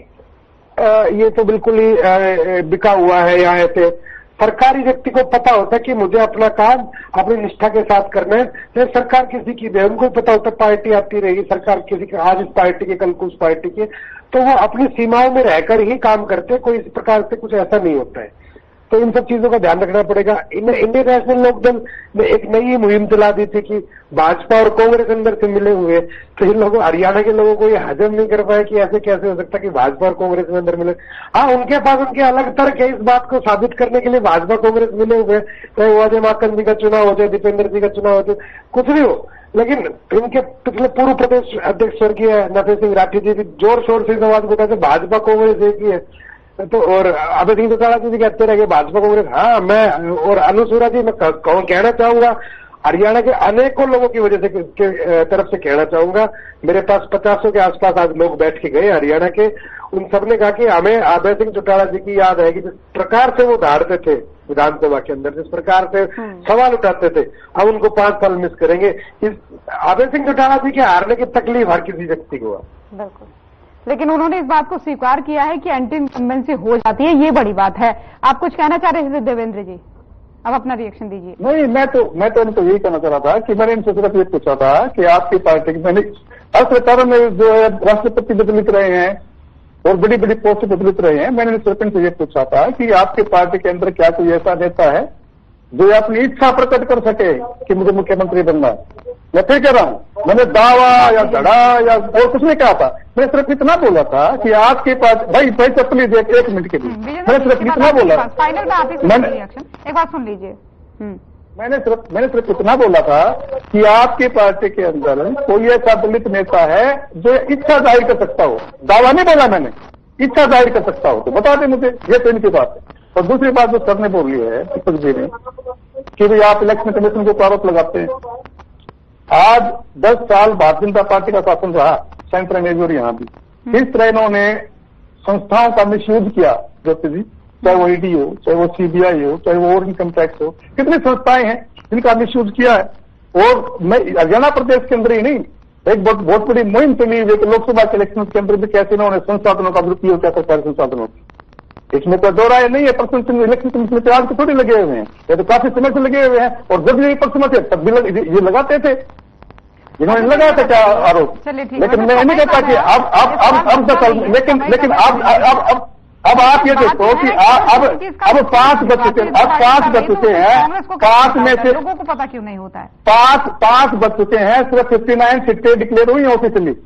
[SPEAKER 6] आ, ये तो बिल्कुल ही बिका हुआ है या ऐसे। सरकारी व्यक्ति को पता होता है कि मुझे अपना काम अपनी निष्ठा के साथ करना है। फिर सरकार किसी की भी है, उनको पता होता है पार्टी आती रहेगी, सरकार किसी की, आज इस पार्टी के कल को उस पार्टी के, तो वो अपनी सीमाओं में रहकर ही काम करते हैं। कोई इस प्रकार से कुछ ऐसा नहीं होता है। तो इन सब चीजों का ध्यान रखना पड़ेगा। इंडियन नेशनल लोकदल ने एक नई मुहिम चला दी थी कि भाजपा और कांग्रेस अंदर से मिले हुए, तो इन लोगों, हरियाणा के लोगों को ये हजम नहीं कर पाए कि ऐसे कैसे हो सकता कि भाजपा और कांग्रेस में अंदर मिले। हाँ, उनके पास उनके अलग तर्क है इस बात को साबित करने के लिए भाजपा कांग्रेस मिले हुए, चाहे वो अजय माकन जी का चुनाव हो, चाहे दीपेंद्र जी का चुनाव हो, चाहे कुछ भी हो। लेकिन इनके पिछले पूर्व प्रदेश अध्यक्ष स्वर्गीय नरसिंह सिंह राठी जी भी जोर शोर से आवाज उठाते भाजपा कांग्रेस एक ही है। तो और अभय सिंह चौटाला जी कहते रहे भाजपा कांग्रेस। हाँ, मैं और अनुसूरा जी मैं कहना चाहूंगा, हरियाणा के अनेकों लोगों की वजह से के तरफ से कहना चाहूंगा, मेरे पास पचासों के आसपास आज लोग बैठ के गए हरियाणा के, उन सबने कहा कि हमें अभय सिंह चौटाला जी की याद है कि जिस प्रकार से वो धारते थे विधानसभा के अंदर, जिस प्रकार से सवाल उठाते थे, हम उनको पांच साल मिस करेंगे। इस अभय सिंह चौटाला जी के हारने की तकलीफ हर किसी व्यक्ति को।
[SPEAKER 1] बिल्कुल, लेकिन उन्होंने इस बात को स्वीकार किया है कि एंटी इनकम्बेंसी हो जाती है, ये बड़ी बात है। आप कुछ कहना चाह रहे थे देवेंद्र जी, अब अपना रिएक्शन दीजिए।
[SPEAKER 3] नहीं, मैं तो मैं तो उनको यही कहना चाह रहा था कि मैंने इनसे सिर्फ ये पूछा था कि आपकी पार्टी की, मैंने हर सरकारों में जो है राष्ट्रपति बदलित रहे हैं और बड़ी बड़ी पोस्ट बदलित रहे हैं, मैंने सिर्फ इनसे ये पूछा था कि आपकी पार्टी के अंदर क्या कोई ऐसा नेता है जो अपनी इच्छा प्रकट कर सके कि मुझे मुख्यमंत्री बनना है। मैं फिर कह रहा हूं, मैंने दावा या धड़ा या और कुछ नहीं कहा था, मैं सिर्फ इतना बोला था कि आपके पास, भाई भाई प्लीज एक, एक मिनट के लिए मैंने सिर्फ इतना बोला।
[SPEAKER 1] फाइनल में आप रिएक्शन एक बात सुन लीजिए।
[SPEAKER 3] मैंने सिर्फ मैंने सिर्फ इतना बोला था कि आपकी पार्टी के अंदर कोई ऐसा दलित नेता है जो इच्छा जाहिर कर सकता हो। दावा नहीं बोला मैंने, इच्छा जाहिर कर सकता हो तो बता दें मुझे, ये तो इनकी बात है। और दूसरी बात जो सर ने बोली है दीपक जी ने कि भाई आप इलेक्शन कमीशन को आरोप लगाते हैं। आज दस साल भारतीय जनता पार्टी का शासन रहा सेंटर में भी और यहाँ भी, किस तरह इन्होंने संस्थाओं का मिसयूज किया ज्योति जी, चाहे वो ईडी हो, चाहे वो सीबीआई हो, चाहे वो और इनकम टैक्स हो, कितनी संस्थाएं हैं जिनका मिसयूज किया है। और मैं हरियाणा प्रदेश के अंदर ही नहीं, एक बहुत बहुत बड़ी मुहिम चली हुई है कि लोकसभा के इलेक्शन के अंदर भी कैसे इन्होंने संसाधनों का दुरुपयोग किया, सरकारी संसाधनों का। इसमें तो दो राय नहीं है, पर्सन इलेक्शन कमीशन में आज के थोड़ी लगे हुए हैं, ये तो काफी समय से लगे हुए हैं। और जब ये पर्सन थे तब भी लग, ये लगाते थे, इन्होंने लगाया था क्या आरोप। लेकिन मैं नहीं कहता कि अब अब अब अब दस, लेकिन लेकिन अब अब अब अब आप ये देखो कि अब अब पांच बच चुके हैं, अब पांच बच चुके हैं, पांच में से
[SPEAKER 1] लोगों को पता क्यों नहीं होता है,
[SPEAKER 3] पांच पांच बच चुके हैं, सिर्फ फिफ्टी नाइन सीटें डिक्लेयर हुई है ऑफिशियली,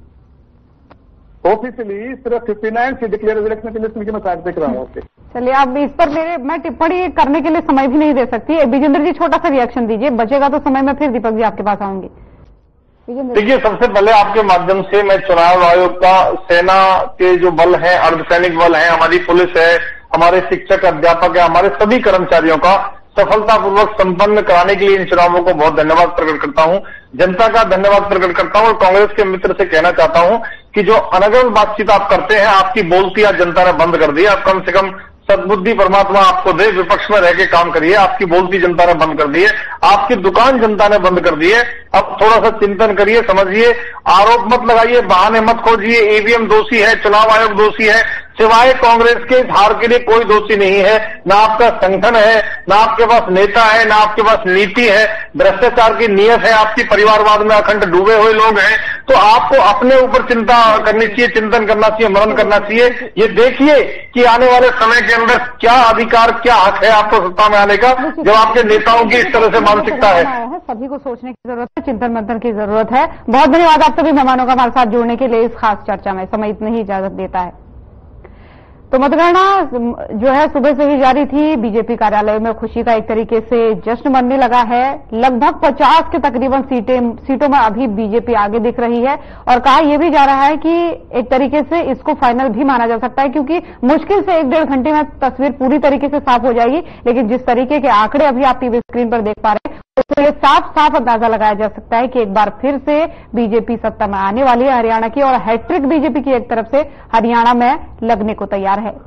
[SPEAKER 3] ऑफिशियली सिर्फ fifty nine seat declare election commission की मैं साइड देख रहा हूँ।
[SPEAKER 1] चलिए अब इस पर मेरे मैं टिप्पणी करने के लिए समय भी नहीं दे सकती। विजेंद्र जी छोटा सा रिएक्शन दीजिए, बचेगा तो समय में फिर दीपक जी आपके पास आऊंगी।
[SPEAKER 4] देखिए, सबसे पहले आपके माध्यम से मैं चुनाव आयोग का, सेना के जो बल हैं, अर्धसैनिक बल हैं, हमारी पुलिस है, हमारे शिक्षक अध्यापक है, हमारे सभी कर्मचारियों का सफलतापूर्वक संपन्न कराने के लिए इन चुनावों को बहुत धन्यवाद प्रकट करता हूं, जनता का धन्यवाद प्रकट करता हूं। और कांग्रेस के मित्र से कहना चाहता हूं कि जो अनगढ़ बातचीत आप करते हैं, आपकी बोलतियां जनता ने बंद कर दी। आप कम से कम सद्बुद्धि परमात्मा आपको दे, विपक्ष में रह के काम करिए। आपकी बोलती जनता ने बंद कर दी है, आपकी दुकान जनता ने बंद कर दी है। अब थोड़ा सा चिंतन करिए, समझिए, आरोप मत लगाइए, बहाने मत खोजिए। ईवीएम दोषी है, चुनाव आयोग दोषी है, सिवाय कांग्रेस के हार के लिए कोई दोषी नहीं है। ना आपका संगठन है, ना आपके पास नेता है, ना आपके पास नीति है, भ्रष्टाचार की नीयत है, आपकी परिवारवाद में अखंड डूबे हुए लोग हैं। तो आपको अपने ऊपर चिंता करनी चाहिए, चिंतन करना चाहिए, मनन करना चाहिए। ये देखिए कि आने वाले समय के अंदर क्या अधिकार, क्या हक है आपको सत्ता में आने का, जब आपके नेताओं की इस तरह से मानसिकता है।
[SPEAKER 1] सभी को सोचने की जरूरत है, चिंतन मंथन की जरूरत है। बहुत धन्यवाद आप सभी मेहमानों का हमारे साथ जुड़ने के लिए इस खास चर्चा में। समय इतनी ही इजाजत देता है। तो मतगणना जो है सुबह से ही जारी थी। बीजेपी कार्यालय में खुशी का एक तरीके से जश्न मनने लगा है। लगभग पचास के तकरीबन सीटें सीटों में अभी बीजेपी आगे दिख रही है और कहा यह भी जा रहा है कि एक तरीके से इसको फाइनल भी माना जा सकता है, क्योंकि मुश्किल से एक डेढ़ घंटे में तस्वीर पूरी तरीके से साफ हो जाएगी। लेकिन जिस तरीके के आंकड़े अभी आप टीवी स्क्रीन पर देख पा रहे हैं, तो ये साफ साफ अंदाजा लगाया जा सकता है कि एक बार फिर से बीजेपी सत्ता में आने वाली है हरियाणा की, और हैट्रिक बीजेपी की एक तरफ से हरियाणा में लगने को तैयार है।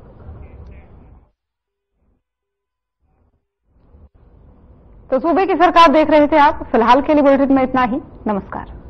[SPEAKER 1] तो सूबे की सरकार देख रहे थे आप। फिलहाल के लिए बुलेटिन में इतना ही। नमस्कार।